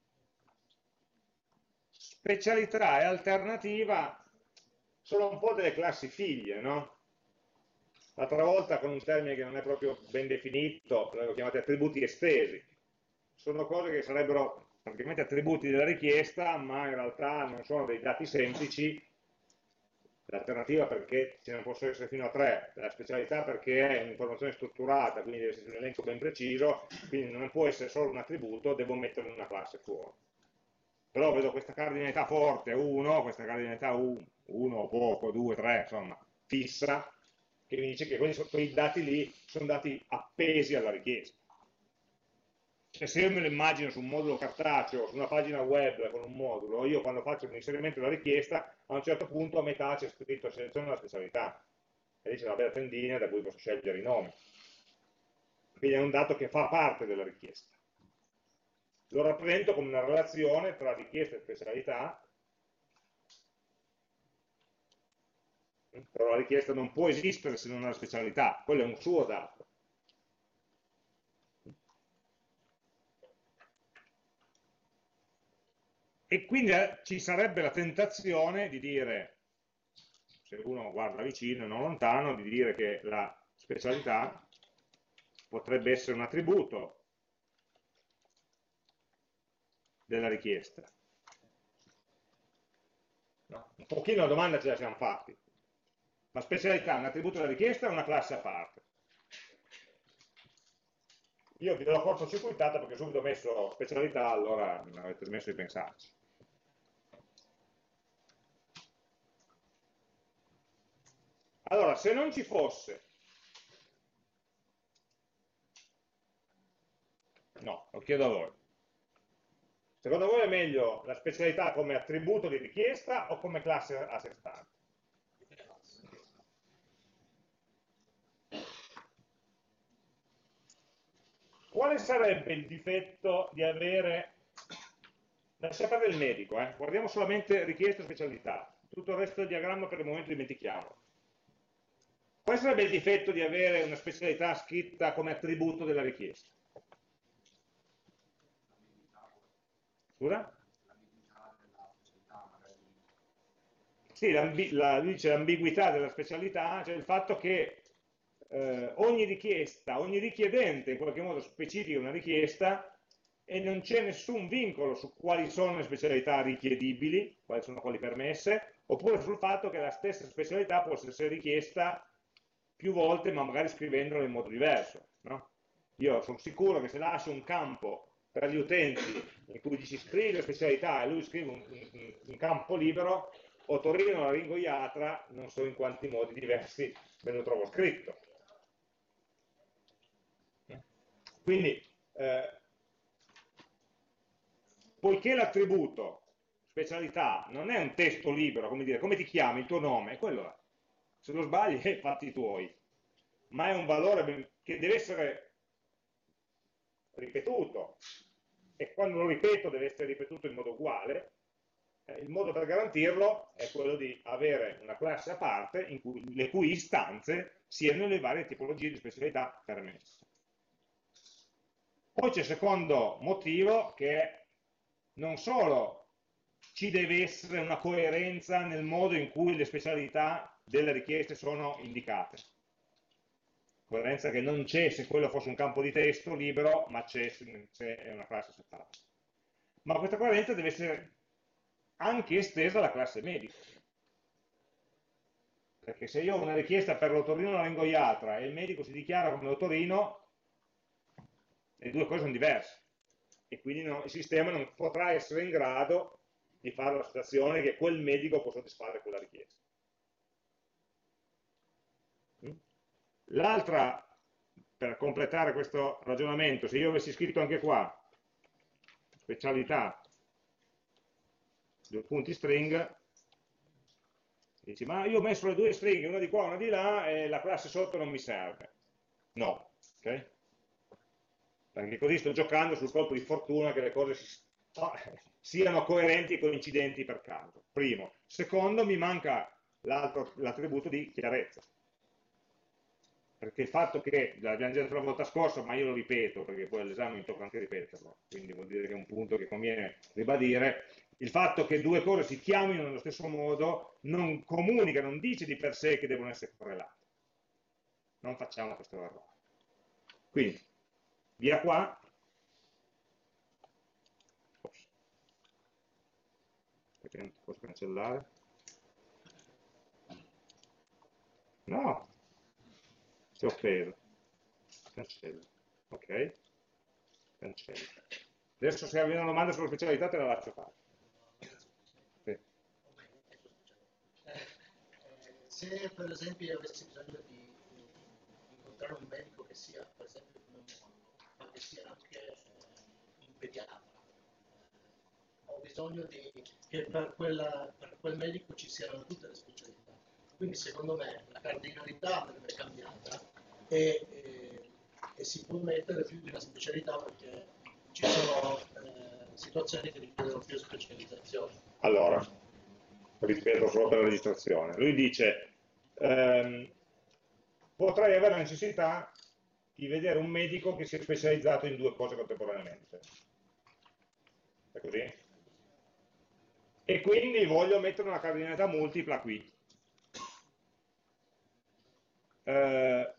specialità e alternativa sono un po' delle classi figlie, no? L'altra volta con un termine che non è proprio ben definito, l'avevo chiamato attributi estesi. Sono cose che sarebbero praticamente attributi della richiesta, ma in realtà non sono dei dati semplici. L'alternativa perché ce ne possono essere fino a tre, la specialità perché è un'informazione strutturata, quindi deve essere un elenco ben preciso, quindi non può essere solo un attributo, devo metterlo in una classe fuori. Però vedo questa cardinalità forte, uno, questa cardinalità uno, poco, due, tre, insomma, fissa, che mi dice che quei, quei dati lì sono dati appesi alla richiesta. Cioè, se io me lo immagino su un modulo cartaceo, su una pagina web con un modulo, io quando faccio l'inserimento della richiesta, a un certo punto a metà c'è scritto seleziona la specialità, e lì c'è una bella tendina da cui posso scegliere i nomi. Quindi è un dato che fa parte della richiesta. Lo rappresento come una relazione tra richiesta e specialità, però la richiesta non può esistere se non ha la specialità, quello è un suo dato. E quindi eh, ci sarebbe la tentazione di dire, se uno guarda vicino e non lontano, di dire che la specialità potrebbe essere un attributo della richiesta. No? Un pochino la domanda ce la siamo fatti. La specialità è un attributo della richiesta o una classe a parte? Io vi do la cortocircuitata perché subito ho messo specialità, allora non avete smesso di pensarci. Allora, se non ci fosse, no, lo chiedo a voi. Secondo voi è meglio la specialità come attributo di richiesta o come classe a sé stante? Quale sarebbe il difetto di avere, lascia perdere il medico, eh? Guardiamo solamente richiesta e specialità, tutto il resto del diagramma per il momento dimentichiamo. Quale sarebbe il difetto di avere una specialità scritta come attributo della richiesta? Scusa? Sì, l'ambiguità della specialità, cioè il fatto che eh, ogni richiesta, ogni richiedente in qualche modo specifica una richiesta e non c'è nessun vincolo su quali sono le specialità richiedibili, quali sono quelle permesse, oppure sul fatto che la stessa specialità possa essere richiesta più volte, ma magari scrivendola in modo diverso. No? Io sono sicuro che se lascio un campo per gli utenti in cui ci scrive la specialità e lui scrive un, un, un campo libero, Otorino laringoiatra, non so in quanti modi diversi me lo trovo scritto. Quindi, eh, poiché l'attributo specialità non è un testo libero, come dire, come ti chiami, il tuo nome, quello è. Se lo sbagli, eh, fatti tuoi. Ma è un valore che deve essere ripetuto, e quando lo ripeto deve essere ripetuto in modo uguale. Il modo per garantirlo è quello di avere una classe a parte in cui, le cui istanze siano le varie tipologie di specialità permesse. Poi c'è il secondo motivo, che non solo ci deve essere una coerenza nel modo in cui le specialità delle richieste sono indicate. Coerenza che non c'è se quello fosse un campo di testo libero, ma c'è se è una classe separata. Ma questa coerenza deve essere anche estesa alla classe medico. Perché se io ho una richiesta per l'otorino laringoiatra e il medico si dichiara come otorino, le due cose sono diverse. E quindi no, il sistema non potrà essere in grado di fare l'associazione che quel medico può soddisfare quella richiesta. L'altra, per completare questo ragionamento, se io avessi scritto anche qua specialità, due punti string, Dici, ma io ho messo le due stringhe, una di qua, una di là, e la classe sotto non mi serve. No, ok? Perché così sto giocando sul colpo di fortuna che le cose si- no, siano coerenti e coincidenti per caso. Primo. Secondo, mi manca l'attributo di chiarezza. Perché il fatto che, l'abbiamo già detto la volta scorsa, ma io lo ripeto, perché poi all'esame mi tocca anche ripeterlo, quindi vuol dire che è un punto che conviene ribadire, il fatto che due cose si chiamino nello stesso modo non comunica, non dice di per sé che devono essere correlate. Non facciamo questo errore. Quindi, via qua. Ops. Perché non ti posso cancellare? No, ti ho offeso. Cancello. Ok, cancello. Adesso se hai una domanda sulla specialità te la lascio fare. Sì. Eh, se per esempio io avessi bisogno di eh, incontrare un medico che sia per esempio pneumologo, ma che sia anche eh, un pediatra, eh, ho bisogno di, che per, quella, per quel medico ci siano tutte le specialità. Quindi secondo me la cardinalità andrebbe cambiata e, e, e si può mettere più di una specialità perché ci sono eh, situazioni che richiedono più specializzazione. Allora, ripeto solo per la registrazione. Lui dice, ehm, potrei avere la necessità di vedere un medico che sia specializzato in due cose contemporaneamente. È così? E quindi voglio mettere una cardinalità multipla qui. Eh,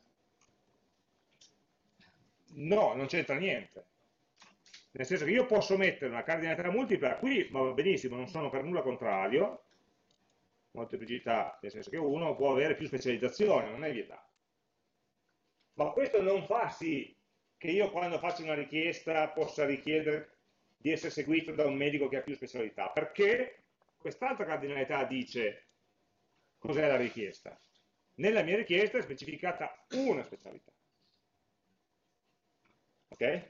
no, non c'entra niente. Nel senso che io posso mettere una cardinalità multipla qui, ma va benissimo, non sono per nulla contrario, molteplicità, nel senso che uno può avere più specializzazione, non è vietato. Ma questo non fa sì che io quando faccio una richiesta possa richiedere di essere seguito da un medico che ha più specialità, perché quest'altra cardinalità dice cos'è la richiesta. Nella mia richiesta è specificata una specialità. Ok?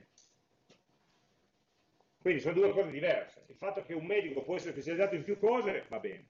Quindi sono due cose diverse. Il fatto che un medico può essere specializzato in più cose va bene.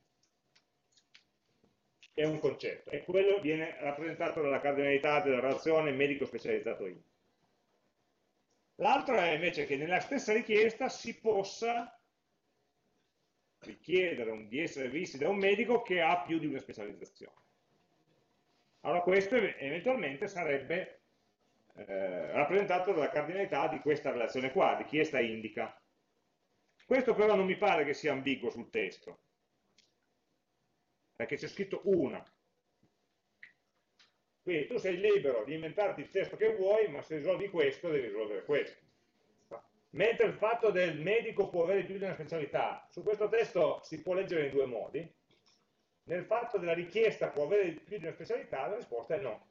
È un concetto e quello viene rappresentato dalla cardinalità della relazione medico specializzato in. L'altro è invece che nella stessa richiesta si possa richiedere di essere visti da un medico che ha più di una specializzazione. Allora questo eventualmente sarebbe eh, rappresentato dalla cardinalità di questa relazione qua, richiesta indica. Questo però non mi pare che sia ambiguo sul testo, perché c'è scritto una. Quindi tu sei libero di inventarti il testo che vuoi, ma se risolvi questo devi risolvere questo. Mentre il fatto del medico può avere più di una specialità, su questo testo si può leggere in due modi. Nel fatto della richiesta può avere più di una specialità, la risposta è no.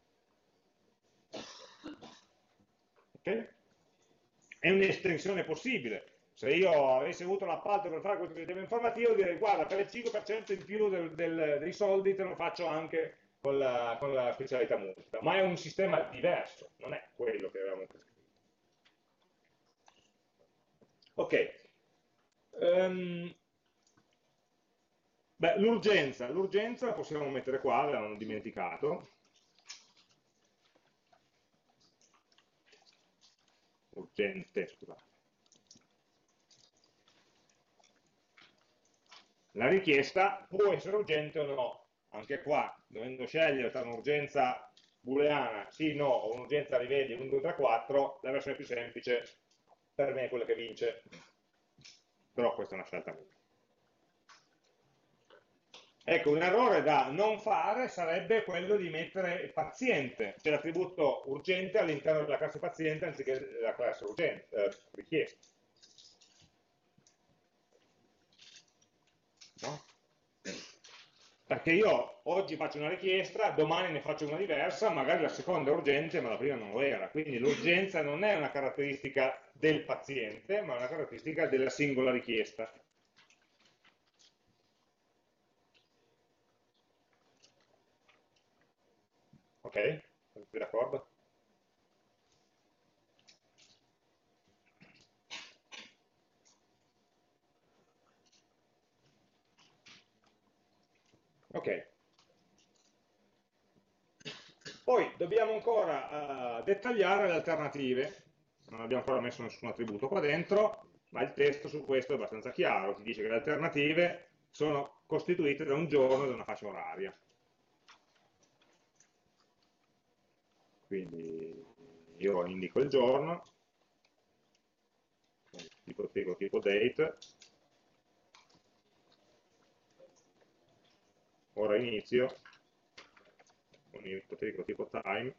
Okay? È un'estensione possibile. Se io avessi avuto l'appalto per fare questo sistema informativo, direi guarda, per il cinque per cento in più del, del, dei soldi te lo faccio anche con la, con la specialità multipla. Ma è un sistema diverso, non è quello che avevamo prescritto. Ok. Um, beh, l'urgenza, l'urgenza la possiamo mettere qua, l'avevamo dimenticato. Urgente, scusate. La richiesta può essere urgente o no. Anche qua, dovendo scegliere tra un'urgenza booleana, sì, no, o un'urgenza a livelli uno, due, tre, quattro, la versione più semplice per me è quella che vince. Però questa è una scelta mia. Ecco, un errore da non fare sarebbe quello di mettere paziente, cioè l'attributo urgente all'interno della classe paziente anziché della classe urgente, eh, richiesta. No? Perché io oggi faccio una richiesta, domani ne faccio una diversa, magari la seconda è urgente ma la prima non lo era, quindi l'urgenza non è una caratteristica del paziente, ma è una caratteristica della singola richiesta. Ok? Siete d'accordo? Ok. Poi dobbiamo ancora uh, dettagliare le alternative, non abbiamo ancora messo nessun attributo qua dentro, ma il testo su questo è abbastanza chiaro, ti dice che le alternative sono costituite da un giorno e da una fascia oraria. Quindi io indico il giorno, tipo, tipo, tipo date, ora inizio, tipo, tipo time,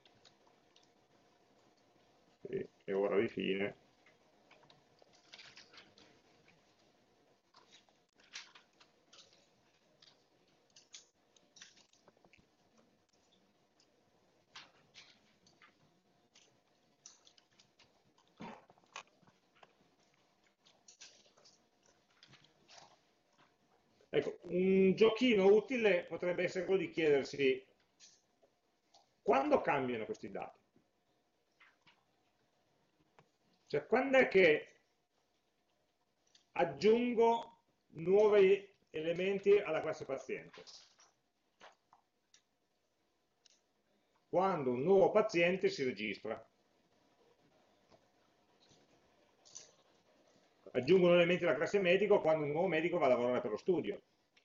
e ora di fine. Ecco, un giochino utile potrebbe essere quello di chiedersi quando cambiano questi dati? Cioè, quando è che aggiungo nuovi elementi alla classe paziente? Quando un nuovo paziente si registra. Aggiungo nuovi elementi alla classe medico quando un nuovo medico va a lavorare per lo studio.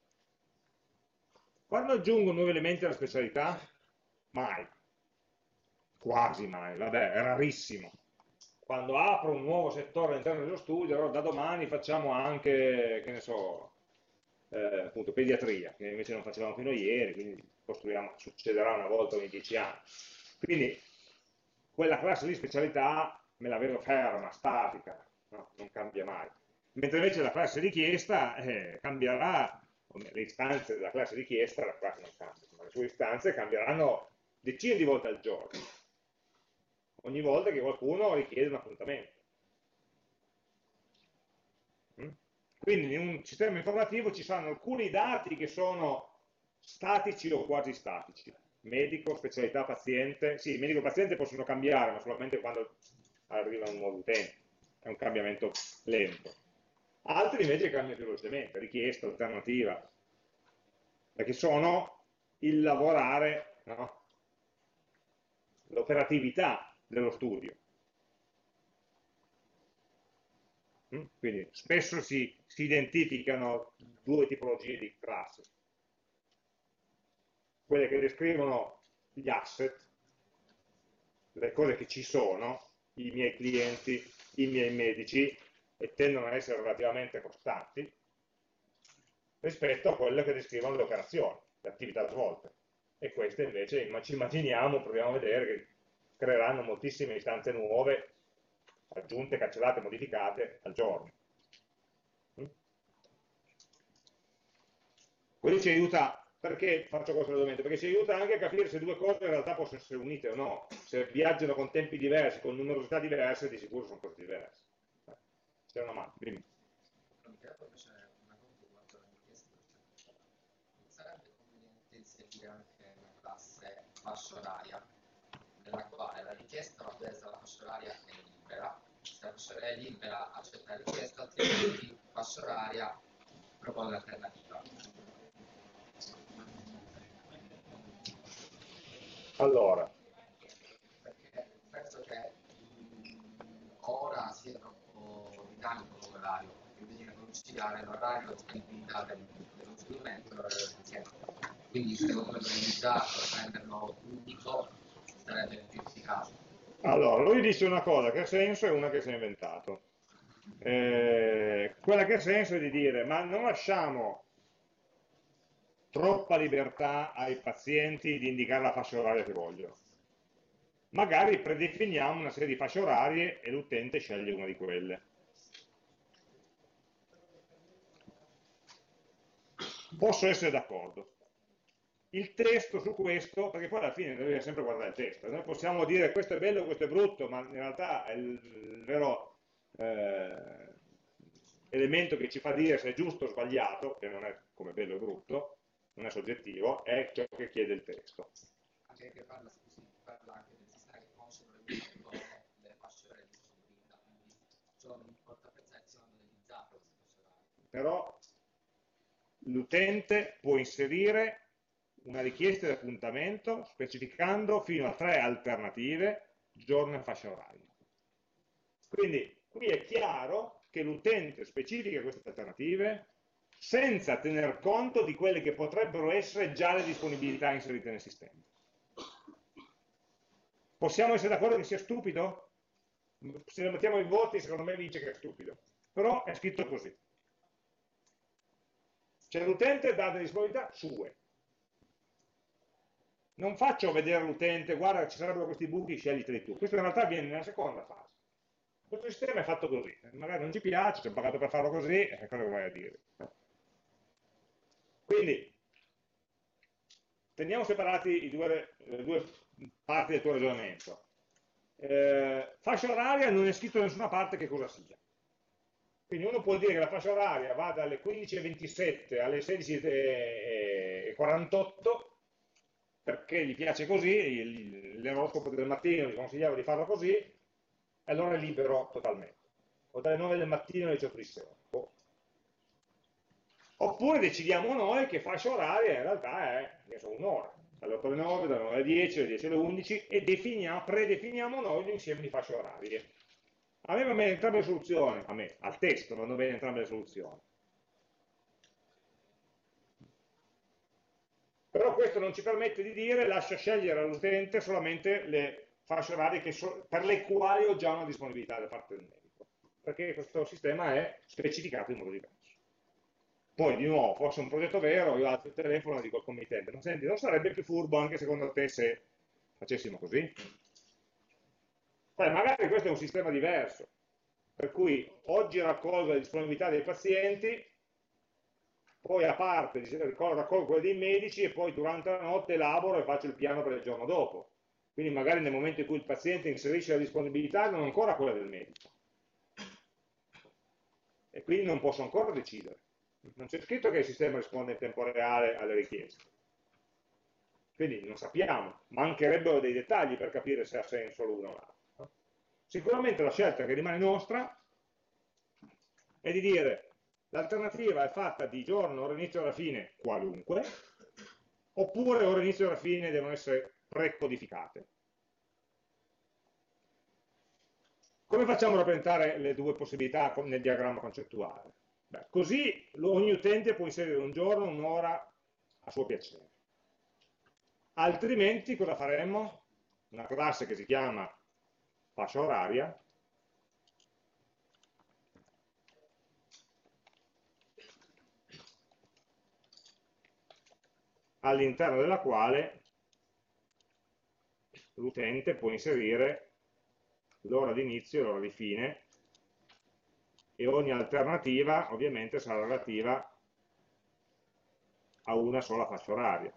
Quando aggiungo nuovi elementi alla specialità? Mai. Quasi mai, vabbè, è rarissimo. Quando apro un nuovo settore all'interno dello studio, allora da domani facciamo anche, che ne so, eh, appunto, pediatria, che invece non facevamo fino a ieri, quindi costruiamo, succederà una volta ogni dieci anni. Quindi quella classe di specialità me la vedo ferma, statica, no? Non cambia mai. Mentre invece la classe richiesta eh, cambierà, le istanze della classe richiesta, la classe non cambia, ma le sue istanze cambieranno decine di volte al giorno, ogni volta che qualcuno richiede un appuntamento. Mm? Quindi in un sistema informativo ci saranno alcuni dati che sono statici o quasi statici. Medico, specialità, paziente. Sì, medico e paziente possono cambiare, ma solamente quando arriva un nuovo utente. È un cambiamento lento. Altri invece cambiano più velocemente, richiesta, alternativa, perché sono il lavorare, no? L'operatività dello studio. Mm? Quindi spesso si, si identificano due tipologie di classi. Quelle che descrivono gli asset, le cose che ci sono, i miei clienti, i miei medici, e tendono ad essere relativamente costanti, rispetto a quelle che descrivono le operazioni, le attività svolte. E queste invece ci immaginiamo, proviamo a vedere che creeranno moltissime istanze nuove, aggiunte, cancellate, modificate al giorno. Quello ci aiuta, perché faccio questo ragionamento? Perché ci aiuta anche a capire se due cose in realtà possono essere unite o no. Se viaggiano con tempi diversi, con numerosità diverse, di sicuro sono cose diverse. C'è una mano, dimmi. Sarebbe conveniente inserire anche una classe fascia oraria, nella quale la richiesta va presa la fascia oraria è libera. Se la fascia oraria è libera, accetta la richiesta, altrimenti fascia oraria propone l'alternativa. Allora, perché penso che mh, ora sia troppo dinamico come orario, perché bisogna conciliare l'orario e disponibilità del, dello studente e l'orario del paziente. Quindi secondo me organizzarlo e renderlo unico sarebbe più efficace. allora, lui dice una cosa che ha senso e una che si è inventato. Eh, quella che ha senso è di dire, ma non lasciamo troppa libertà ai pazienti di indicare la fascia oraria che vogliono. Magari predefiniamo una serie di fasce orarie e l'utente sceglie una di quelle. Posso essere d'accordo. Il testo su questo, perché poi alla fine bisogna sempre guardare il testo, noi possiamo dire questo è bello, questo è brutto, ma in realtà è il, il vero eh, elemento che ci fa dire se è giusto o sbagliato, che non è come bello o brutto, non è soggettivo, è ciò che chiede il testo. Anche che parla, scusi, parla anche del sistema che conosce probabilmente le fasce orarie di disponibilità, quindi sono in porta presenza sono analizzate queste fasce orarie. Però l'utente può inserire una richiesta di appuntamento specificando fino a tre alternative, giorno e fascia oraria. Quindi qui è chiaro che l'utente specifica queste alternative senza tener conto di quelle che potrebbero essere già le disponibilità inserite nel sistema. Possiamo essere d'accordo che sia stupido? Se mettiamo i voti, secondo me vince che è stupido. Però è scritto così. Cioè l'utente dà delle disponibilità sue. Non faccio vedere all'utente, guarda, ci sarebbero questi buchi, scegliteli tu. Questo in realtà avviene nella seconda fase. Questo sistema è fatto così. Magari non ci piace, ci ho pagato per farlo così, e cosa vai a dire? Quindi, teniamo separati i due, le due parti del tuo ragionamento. Eh, fascia oraria non è scritto da nessuna parte che cosa sia. Quindi uno può dire che la fascia oraria va dalle quindici e ventisette alle sedici e quarantotto perché gli piace così, l'oroscopo del mattino gli consigliava di farlo così, e allora è libero totalmente. O dalle nove del mattino alle diciotto di sera. Oh. Oppure decidiamo noi che fascia oraria in realtà è un'ora, dalle otto alle nove, dalle nove alle dieci, dalle dieci alle undici, e definiamo, predefiniamo noi l'insieme di fasce orarie. A me va bene entrambe le soluzioni, a me, al testo vanno bene entrambe le soluzioni. Però questo non ci permette di dire lascia scegliere all'utente solamente le fasce orarie che so, per le quali ho già una disponibilità da parte del medico, perché questo sistema è specificato in modo diverso. Poi di nuovo, fosse un progetto vero, io alzo il telefono e dico al committente, ma senti, non sarebbe più furbo anche secondo te se facessimo così? Poi magari questo è un sistema diverso, per cui oggi raccolgo le disponibilità dei pazienti, poi a parte raccolgo quelle dei medici e poi durante la notte elaboro e faccio il piano per il giorno dopo. Quindi magari nel momento in cui il paziente inserisce la disponibilità non ho ancora quella del medico. E quindi non posso ancora decidere. Non c'è scritto che il sistema risponde in tempo reale alle richieste. Quindi non sappiamo, mancherebbero dei dettagli per capire se ha senso l'uno o l'altro. Sicuramente la scelta che rimane nostra è di dire l'alternativa è fatta di giorno, ora inizio, ora fine, qualunque, oppure ora inizio e ora fine devono essere precodificate. Come facciamo a rappresentare le due possibilità nel diagramma concettuale? Beh, così ogni utente può inserire un giorno, un'ora a suo piacere. Altrimenti cosa faremmo? Una classe che si chiama fascia oraria, all'interno della quale l'utente può inserire l'ora di inizio e l'ora di fine, e ogni alternativa ovviamente sarà relativa a una sola fascia oraria.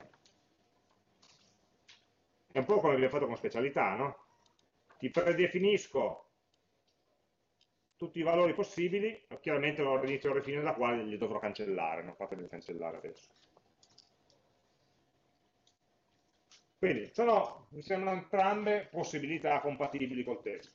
È un po' come abbiamo fatto con specialità, no? Ti predefinisco tutti i valori possibili, chiaramente l'ora di inizio e l'ora di fine della quale li dovrò cancellare, non fatemi cancellare adesso. Quindi sono, mi sembrano entrambe possibilità compatibili col testo.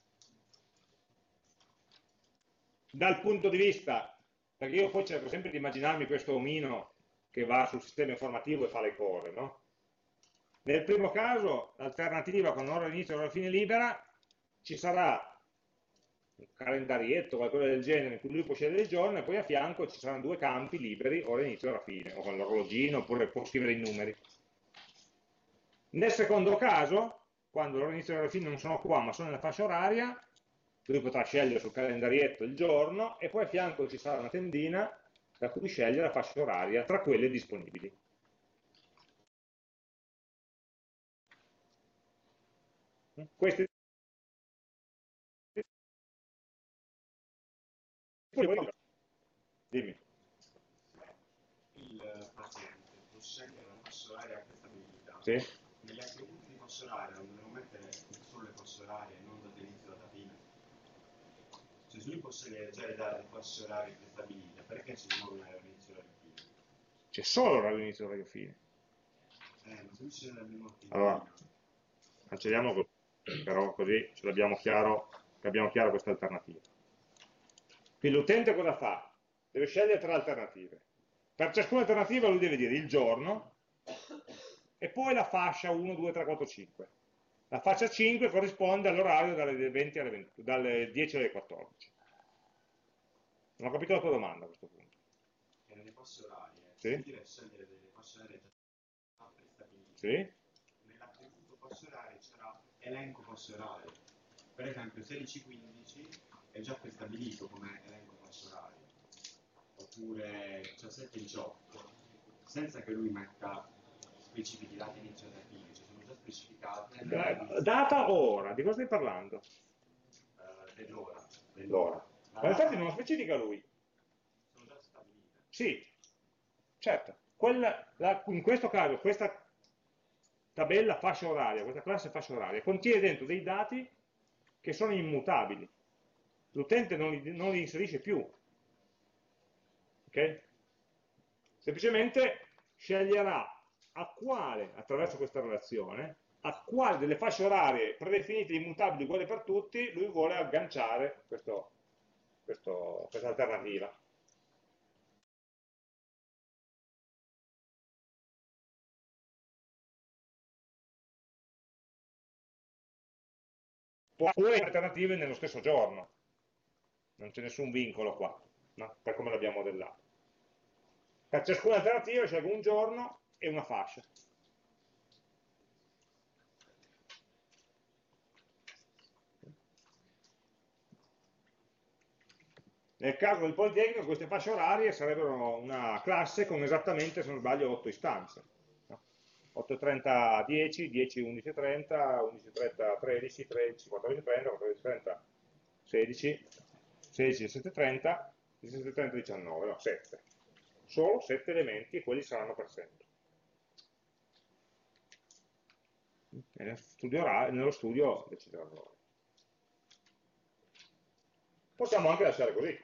Dal punto di vista, perché io poi cerco sempre di immaginarmi questo omino che va sul sistema informativo e fa le cose, no? Nel primo caso, l'alternativa con ora di inizio e ora di fine libera, ci sarà un calendarietto, qualcosa del genere, in cui lui può scegliere il giorno, e poi a fianco ci saranno due campi liberi, ora di inizio e ora di fine, o con l'orologino, oppure può scrivere i numeri. Nel secondo caso, quando l'ora di inizio e l'ora di fine non sono qua, ma sono nella fascia oraria, lui potrà scegliere sul calendarietto il giorno, e poi a fianco ci sarà una tendina da cui scegliere la fascia oraria tra quelle disponibili. Queste dimmi. Il paziente può scegliere una fascia oraria a questa abilità. Sì? Negli attributi di fascia oraria non devo mettere solo le fasce orarie, non dall'inizio alla fine. Cioè se lui può scegliere già di dare le fasce orarie prestabilite, perché c'è di nuovo l'inizio e la fine? C'è solo l'inizio e la fine. Eh, ma se lui sceglie la prima fine. Allora, cancelliamo così, però così ce l'abbiamo chiaro, che abbiamo chiaro questa alternativa. Quindi l'utente cosa fa? Deve scegliere tre alternative. Per ciascuna alternativa lui deve dire il giorno, e poi la fascia uno, due, tre, quattro, cinque. La fascia cinque corrisponde all'orario dalle, venti alle venti, dalle dieci alle quattordici. Non ho capito la tua domanda a questo punto. E nelle fasce orarie, Sì? si deve scegliere delle fasce orarie già prestabilite. Sì? Nell'attributo fasce orarie c'era elenco fasce orarie. Per esempio sedici quindici è già prestabilito come elenco fasce orarie. Oppure diciassette diciotto, senza che lui metta specifichi dati iniziativi, cioè sono già specificate Da- Data o ora? Di cosa stai parlando? eh, dell'ora. L'ora. La Ma infatti data non lo specifica lui. sono già stabilite. Sì, certo. Quella- la- in questo caso questa tabella fascia oraria, questa classe fascia oraria, contiene dentro dei dati che sono immutabili. L'utente non li, non li inserisce più. Ok? Semplicemente sceglierà a quale, attraverso questa relazione, a quale delle fasce orarie predefinite immutabili uguali per tutti lui vuole agganciare questo, questo, questa alternativa. Può pure alternative nello stesso giorno, non c'è nessun vincolo qua, no? Per come l'abbiamo modellato. Per ciascuna alternativa scelgo un giorno e una fascia. Nel caso del Politecnico queste fasce orarie sarebbero una classe con esattamente, se non sbaglio, otto istanze. No? otto e trenta dieci, dieci undici e trenta, undici e trenta tredici, tredici quattordici e trenta, quattordici e trenta sedici, sedici diciassette e trenta, diciassette e trenta diciannove, no, sette. Solo sette elementi e quelli saranno per sempre. E nello studio, nello studio decideranno loro. Possiamo anche lasciare così.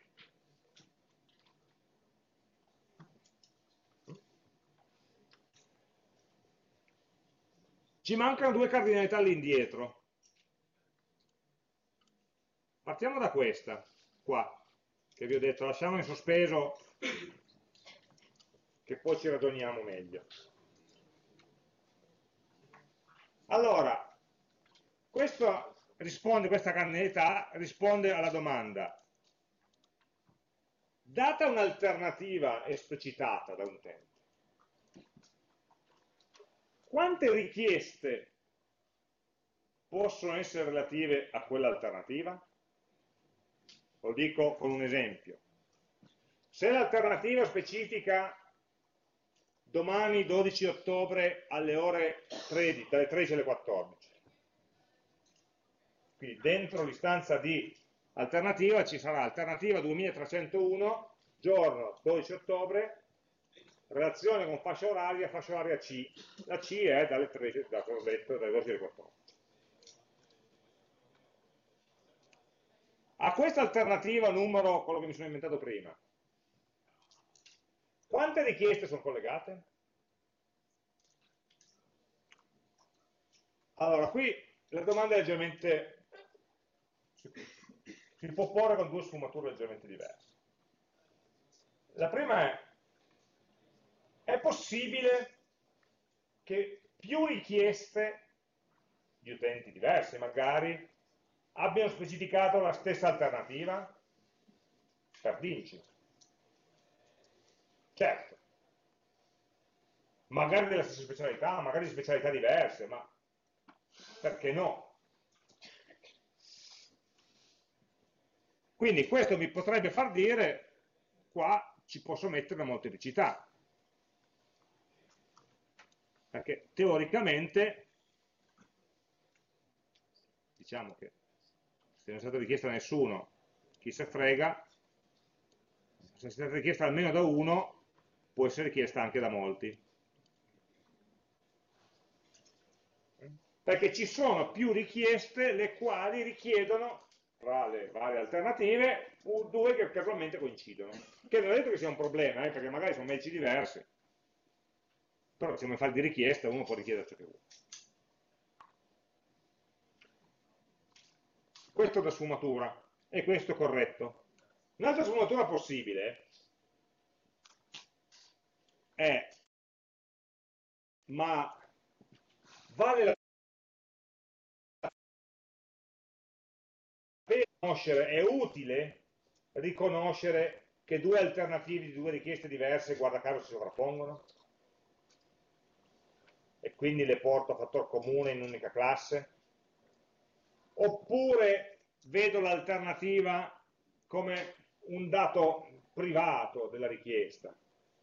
Ci mancano due cardinalità all'indietro. Partiamo da questa, qua, che vi ho detto, lasciamo in sospeso, che poi ci ragioniamo meglio. Allora, questo risponde, questa cardinalità risponde alla domanda: data un'alternativa esplicitata da un utente, quante richieste possono essere relative a quell'alternativa? Lo dico con un esempio. Se l'alternativa specifica domani dodici ottobre alle ore tredici, dalle tredici alle quattordici, quindi dentro l'istanza di alternativa ci sarà alternativa duemilatrecentouno, giorno dodici ottobre, relazione con fascia oraria, fascia oraria C. La C è dalle tredici, da come ho detto, dalle dodici alle quattordici. A questa alternativa numero, quello che mi sono inventato prima, quante richieste sono collegate? Allora, qui la domanda è leggermente, si può porre con due sfumature leggermente diverse. La prima è: è possibile che più richieste di utenti diversi magari abbiano specificato la stessa alternativa? Per Vinci. Certo. Magari della stessa specialità, magari di specialità diverse, ma perché no? Quindi questo mi potrebbe far dire, qua ci posso mettere una molteplicità, perché teoricamente, diciamo che se non è stata richiesta da nessuno, chi se frega, se è stata richiesta almeno da uno, può essere richiesta anche da molti. Perché ci sono più richieste le quali richiedono, tra le varie alternative, due che casualmente coincidono. Che non è detto che sia un problema, eh, perché magari sono medici diversi, però siamo in fase di richiesta, uno può richiedere ciò che vuole. Questo da sfumatura, e questo corretto. Un'altra sfumatura possibile è: ma vale la pena conoscere, è utile riconoscere che due alternative di due richieste diverse, guarda caso, si sovrappongono? E quindi le porto a fattor comune in un'unica classe? Oppure vedo l'alternativa come un dato privato della richiesta?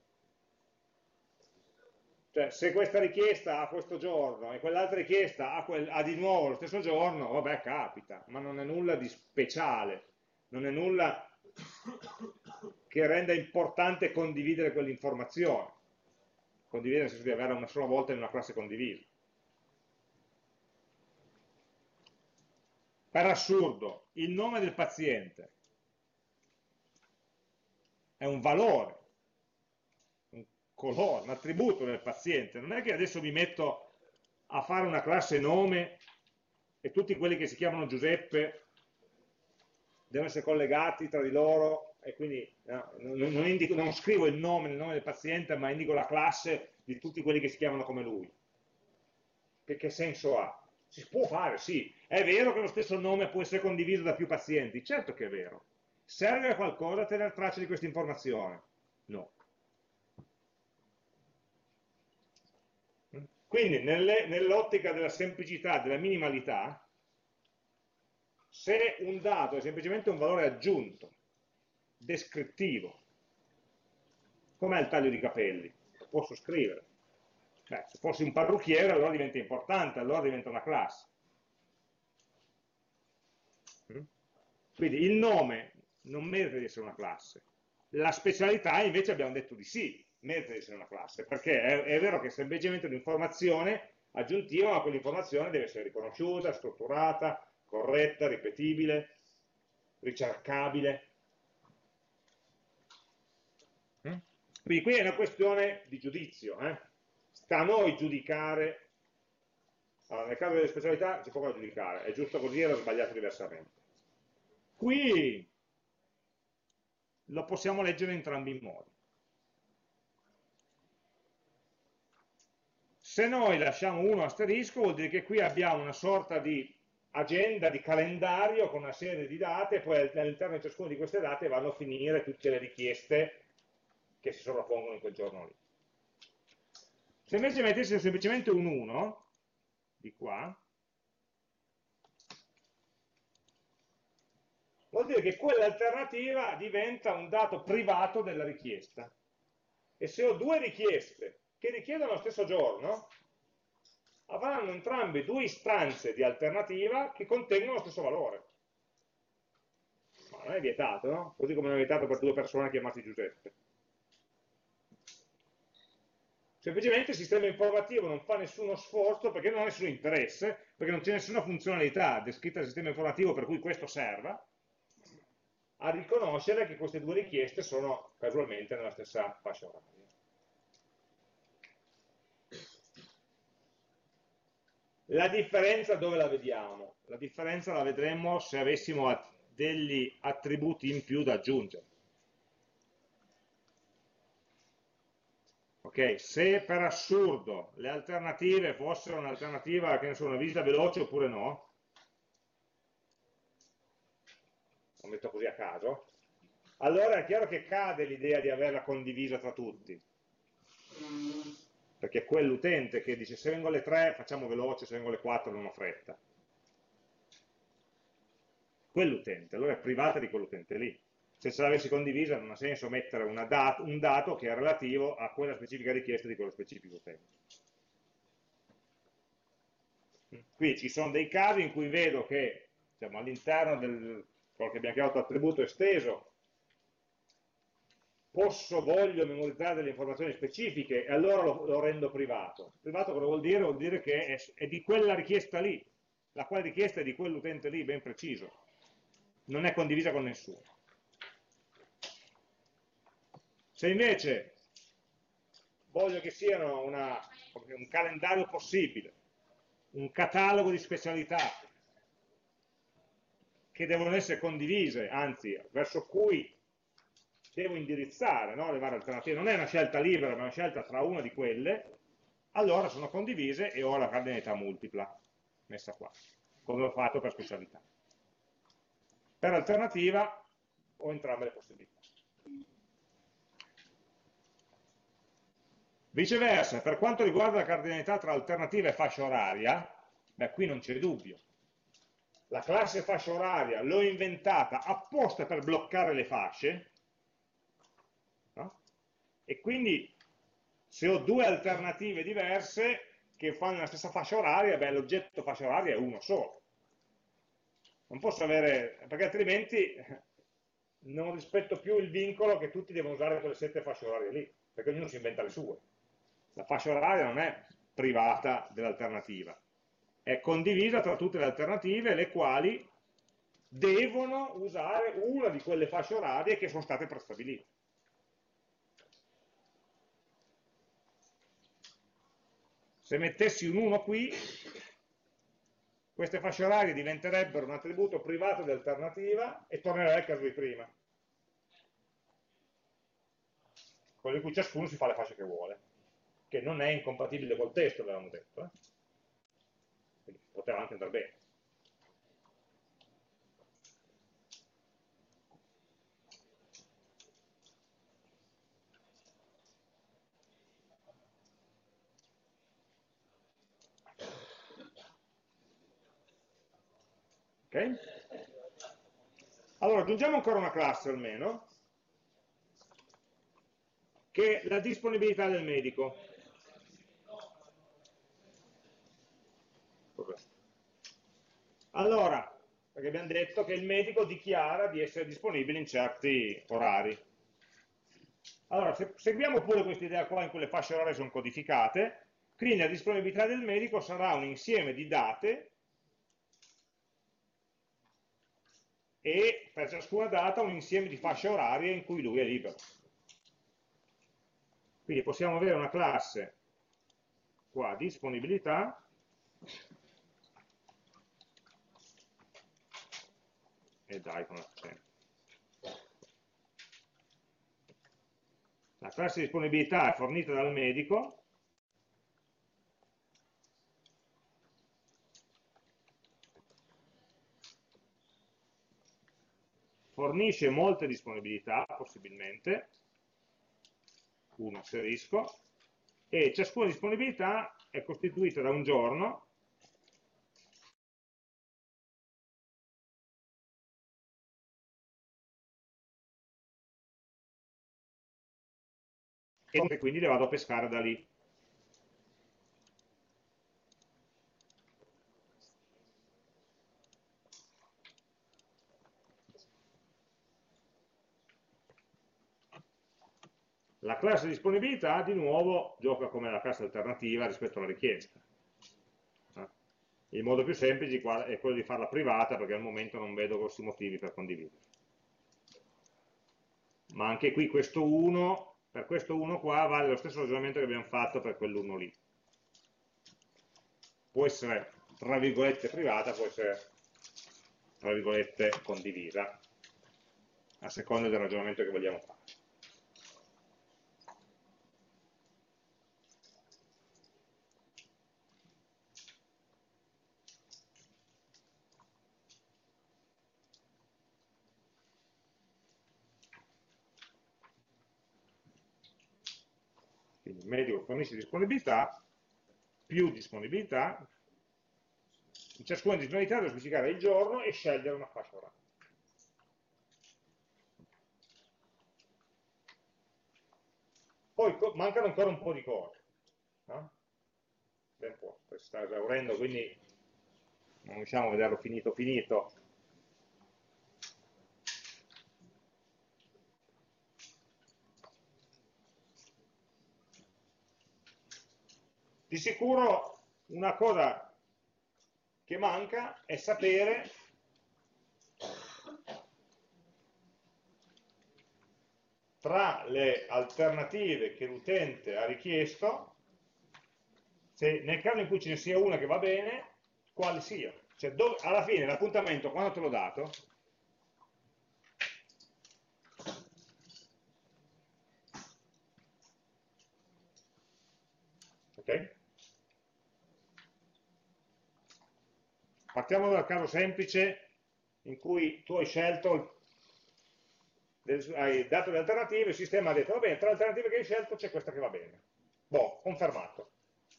Cioè, se questa richiesta ha questo giorno e quell'altra richiesta ha, quel, ha di nuovo lo stesso giorno, vabbè, capita, ma non è nulla di speciale, non è nulla che renda importante condividere quell'informazione. Condividere nel senso di averla una sola volta in una classe condivisa. Per assurdo, il nome del paziente è un valore, un colore, un attributo del paziente. Non è che adesso mi metto a fare una classe nome e tutti quelli che si chiamano Giuseppe devono essere collegati tra di loro e quindi no, non, non, indico, non scrivo il nome nel nome del paziente, ma indico la classe di tutti quelli che si chiamano come lui. Che, che senso ha? Si può fare, sì. È vero che lo stesso nome può essere condiviso da più pazienti? Certo che è vero. Serve a qualcosa tenere traccia di questa informazione? No. Quindi nell'ottica della semplicità, della minimalità, se un dato è semplicemente un valore aggiunto, descrittivo, com'è il taglio di capelli? Lo posso scrivere. Beh, se fossi un parrucchiere allora diventa importante, allora diventa una classe. Quindi il nome non merita di essere una classe. La specialità invece abbiamo detto di sì, merita di essere una classe, perché è, è vero che è semplicemente un'informazione aggiuntiva, ma quell'informazione deve essere riconosciuta, strutturata, corretta, ripetibile, ricercabile. Quindi qui è una questione di giudizio, eh? Sta a noi giudicare. Allora, nel caso delle specialità c'è poco da giudicare, è giusto così, era sbagliato diversamente. Qui lo possiamo leggere in entrambi i modi. Se noi lasciamo uno asterisco vuol dire che qui abbiamo una sorta di agenda, di calendario con una serie di date e poi all'interno di ciascuna di queste date vanno a finire tutte le richieste che si sovrappongono in quel giorno lì. Se invece mettessimo semplicemente un uno, di qua, vuol dire che quell'alternativa diventa un dato privato della richiesta. E se ho due richieste che richiedono lo stesso giorno, avranno entrambe due istanze di alternativa che contengono lo stesso valore. Ma non è vietato, no? Così come non è vietato per due persone chiamate Giuseppe. Semplicemente il sistema informativo non fa nessuno sforzo perché non ha nessun interesse, perché non c'è nessuna funzionalità descritta nel sistema informativo per cui questo serva, a riconoscere che queste due richieste sono casualmente nella stessa fascia oraria. La differenza dove la vediamo? La differenza la vedremo se avessimo degli attributi in più da aggiungere. Ok, se per assurdo le alternative fossero un'alternativa, che ne so, una visita veloce oppure no, lo metto così a caso, allora è chiaro che cade l'idea di averla condivisa tra tutti. Perché è quell'utente che dice se vengo alle tre facciamo veloce, se vengo alle quattro non ho fretta. Quell'utente, allora è privata di quell'utente lì. Se ce l'avessi condivisa non ha senso mettere dat un dato che è relativo a quella specifica richiesta di quello specifico utente. Qui ci sono dei casi in cui vedo che diciamo, all'interno del quello che abbiamo chiamato attributo esteso posso, voglio memorizzare delle informazioni specifiche e allora lo, lo rendo privato. Privato cosa vuol dire? Vuol dire che è, è di quella richiesta lì, la quale richiesta è di quell'utente lì, ben preciso. Non è condivisa con nessuno. Se invece voglio che siano una, un calendario possibile, un catalogo di specialità che devono essere condivise, anzi, verso cui devo indirizzare no, le varie alternative, non è una scelta libera, ma è una scelta tra una di quelle, allora sono condivise e ho la cardinalità multipla, messa qua, come ho fatto per specialità. Per alternativa ho entrambe le possibilità. Viceversa, per quanto riguarda la cardinalità tra alternativa e fascia oraria, beh, qui non c'è dubbio. La classe fascia oraria l'ho inventata apposta per bloccare le fasce, no? E quindi se ho due alternative diverse che fanno la stessa fascia oraria, beh, l'oggetto fascia oraria è uno solo. Non posso avere, perché altrimenti non rispetto più il vincolo che tutti devono usare quelle sette fasce orarie lì, perché ognuno si inventa le sue. La fascia oraria non è privata dell'alternativa, è condivisa tra tutte le alternative, le quali devono usare una di quelle fasce orarie che sono state prestabilite. Se mettessi un uno qui, queste fasce orarie diventerebbero un attributo privato di alternativa e tornerei al caso di prima, quello in cui ciascuno si fa le fasce che vuole, che non è incompatibile col testo, avevamo detto. Eh? Quindi poteva anche andare bene. Ok? Allora, aggiungiamo ancora una classe almeno, che è la disponibilità del medico. Allora, perché abbiamo detto che il medico dichiara di essere disponibile in certi orari. Allora, se seguiamo pure questa idea qua in cui le fasce orarie sono codificate, quindi la disponibilità del medico sarà un insieme di date e per ciascuna data un insieme di fasce orarie in cui lui è libero. Quindi possiamo avere una classe qua, disponibilità, e dai con l'accento. La classe di disponibilità è fornita dal medico, fornisce molte disponibilità, possibilmente, un asterisco, e ciascuna disponibilità è costituita da un giorno e quindi le vado a pescare da lì. La classe disponibilità di nuovo gioca come la classe alternativa rispetto alla richiesta. Il modo più semplice è quello di farla privata perché al momento non vedo grossi motivi per condividere. Ma anche qui questo uno, per questo uno qua vale lo stesso ragionamento che abbiamo fatto per quell'uno lì. Può essere tra virgolette privata, può essere tra virgolette condivisa, a seconda del ragionamento che vogliamo fare. Quindi il medico fornisce disponibilità, più disponibilità, in ciascuna disponibilità devo specificare il giorno e scegliere una fascia oraria. Poi mancano ancora un po' di cose, no? Tempo si sta esaurendo, quindi non riusciamo a vederlo finito finito. Di sicuro una cosa che manca è sapere tra le alternative che l'utente ha richiesto, se nel caso in cui ce ne sia una che va bene, quale sia. Cioè, dove, alla fine l'appuntamento quando te l'ho dato, ok? partiamo dal caso semplice in cui tu hai scelto, hai dato le alternative, il sistema ha detto, va bene, tra le alternative che hai scelto c'è questa che va bene. Boh, confermato.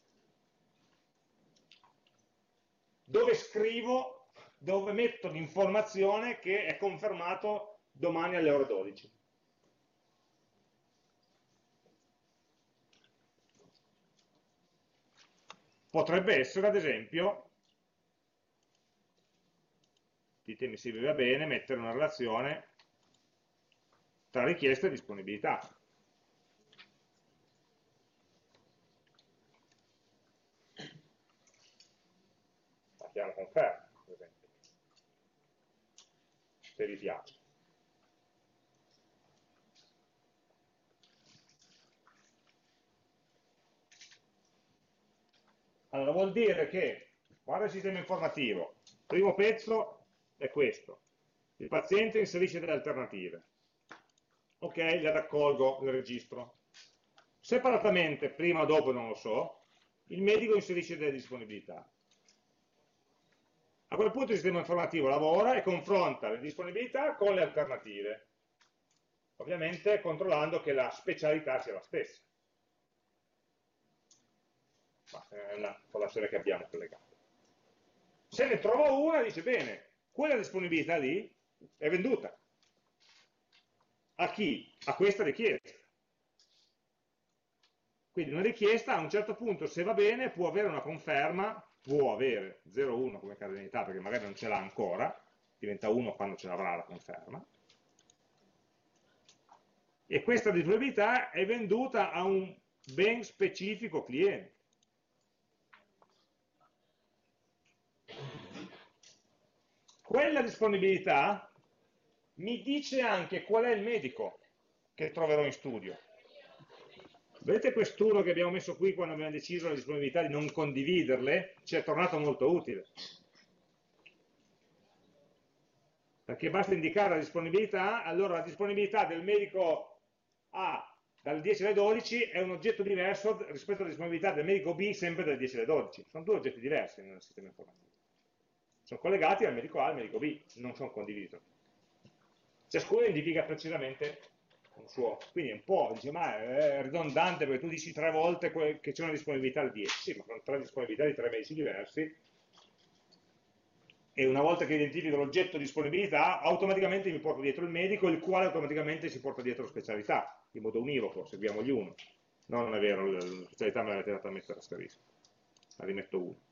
Dove scrivo, dove metto l'informazione che è confermato domani alle ore dodici? Potrebbe essere, ad esempio, ditemi se vi va bene, mettere una relazione tra richiesta e disponibilità. Facciamo conferma, per esempio, se vi piace. Allora vuol dire che, guarda il sistema informativo, il primo pezzo è questo, il paziente inserisce delle alternative, ok, le raccolgo, le registro. Separatamente, prima o dopo non lo so, il medico inserisce delle disponibilità. A quel punto il sistema informativo lavora e confronta le disponibilità con le alternative, ovviamente controllando che la specialità sia la stessa. Ma è una colazione che abbiamo collegato. Se ne trova una, dice bene, quella disponibilità lì è venduta. A chi? A questa richiesta. Quindi una richiesta a un certo punto, se va bene, può avere una conferma, può avere zero uno come cardinalità, perché magari non ce l'ha ancora, diventa uno quando ce l'avrà la conferma. E questa disponibilità è venduta a un ben specifico cliente. Quella disponibilità mi dice anche qual è il medico che troverò in studio. Vedete quest'uno che abbiamo messo qui quando abbiamo deciso la disponibilità di non condividerle? Ci è tornato molto utile. Perché basta indicare la disponibilità, allora la disponibilità del medico A dalle dieci alle dodici è un oggetto diverso rispetto alla disponibilità del medico B sempre dalle dieci alle dodici. Sono due oggetti diversi nel sistema informativo. Sono collegati al medico A e al medico B, non sono condivisi. Ciascuno indica precisamente un suo. Quindi è un po', dice, ma è ridondante perché tu dici tre volte che c'è una disponibilità al dieci, sì, ma sono tre disponibilità di tre medici diversi, e una volta che identifico l'oggetto disponibilità, automaticamente mi porto dietro il medico, il quale automaticamente si porta dietro la specialità, in modo univoco, seguiamogli uno. No, non è vero, la specialità me l'avete data a mettere asterisco, la rimetto uno.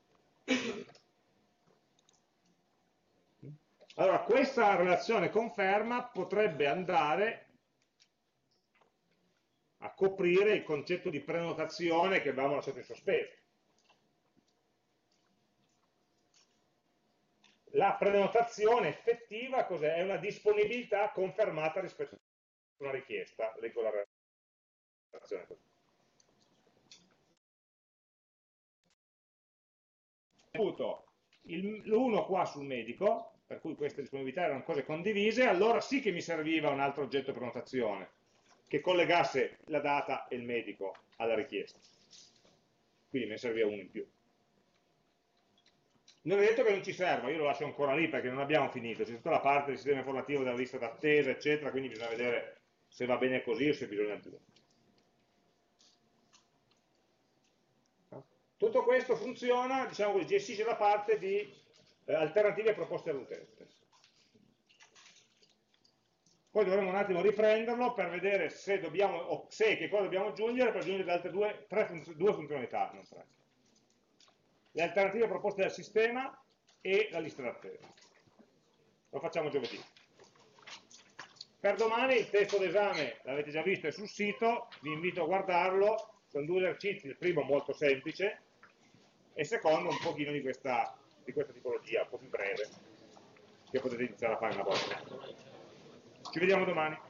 Allora, questa relazione conferma potrebbe andare a coprire il concetto di prenotazione che avevamo lasciato in sospeso. La prenotazione effettiva cos'è? È una disponibilità confermata rispetto a una richiesta. Leggo la relazione così. L'uno qua sul medico, per cui queste disponibilità erano cose condivise, allora sì che mi serviva un altro oggetto prenotazione che collegasse la data e il medico alla richiesta. Quindi me ne serviva uno in più. Non è detto che non ci serva, io lo lascio ancora lì perché non abbiamo finito, c'è tutta la parte del sistema informativo della lista d'attesa, eccetera, quindi bisogna vedere se va bene così o se bisogna aggiungere. Tutto questo funziona, diciamo così, gestisce la parte di eh, alternative proposte all'utente. Poi dovremo un attimo riprenderlo per vedere se dobbiamo, o se e che cosa dobbiamo aggiungere per aggiungere le altre due, tre funz due funzionalità, non tre. Le alternative proposte dal sistema e la lista d'attesa. Lo facciamo giovedì. Per domani il testo d'esame, l'avete già visto, è sul sito, vi invito a guardarlo, sono due esercizi, il primo molto semplice, e il secondo un pochino di questa, di questa tipologia, un po' più breve, che potete iniziare a fare una volta. Ci vediamo domani.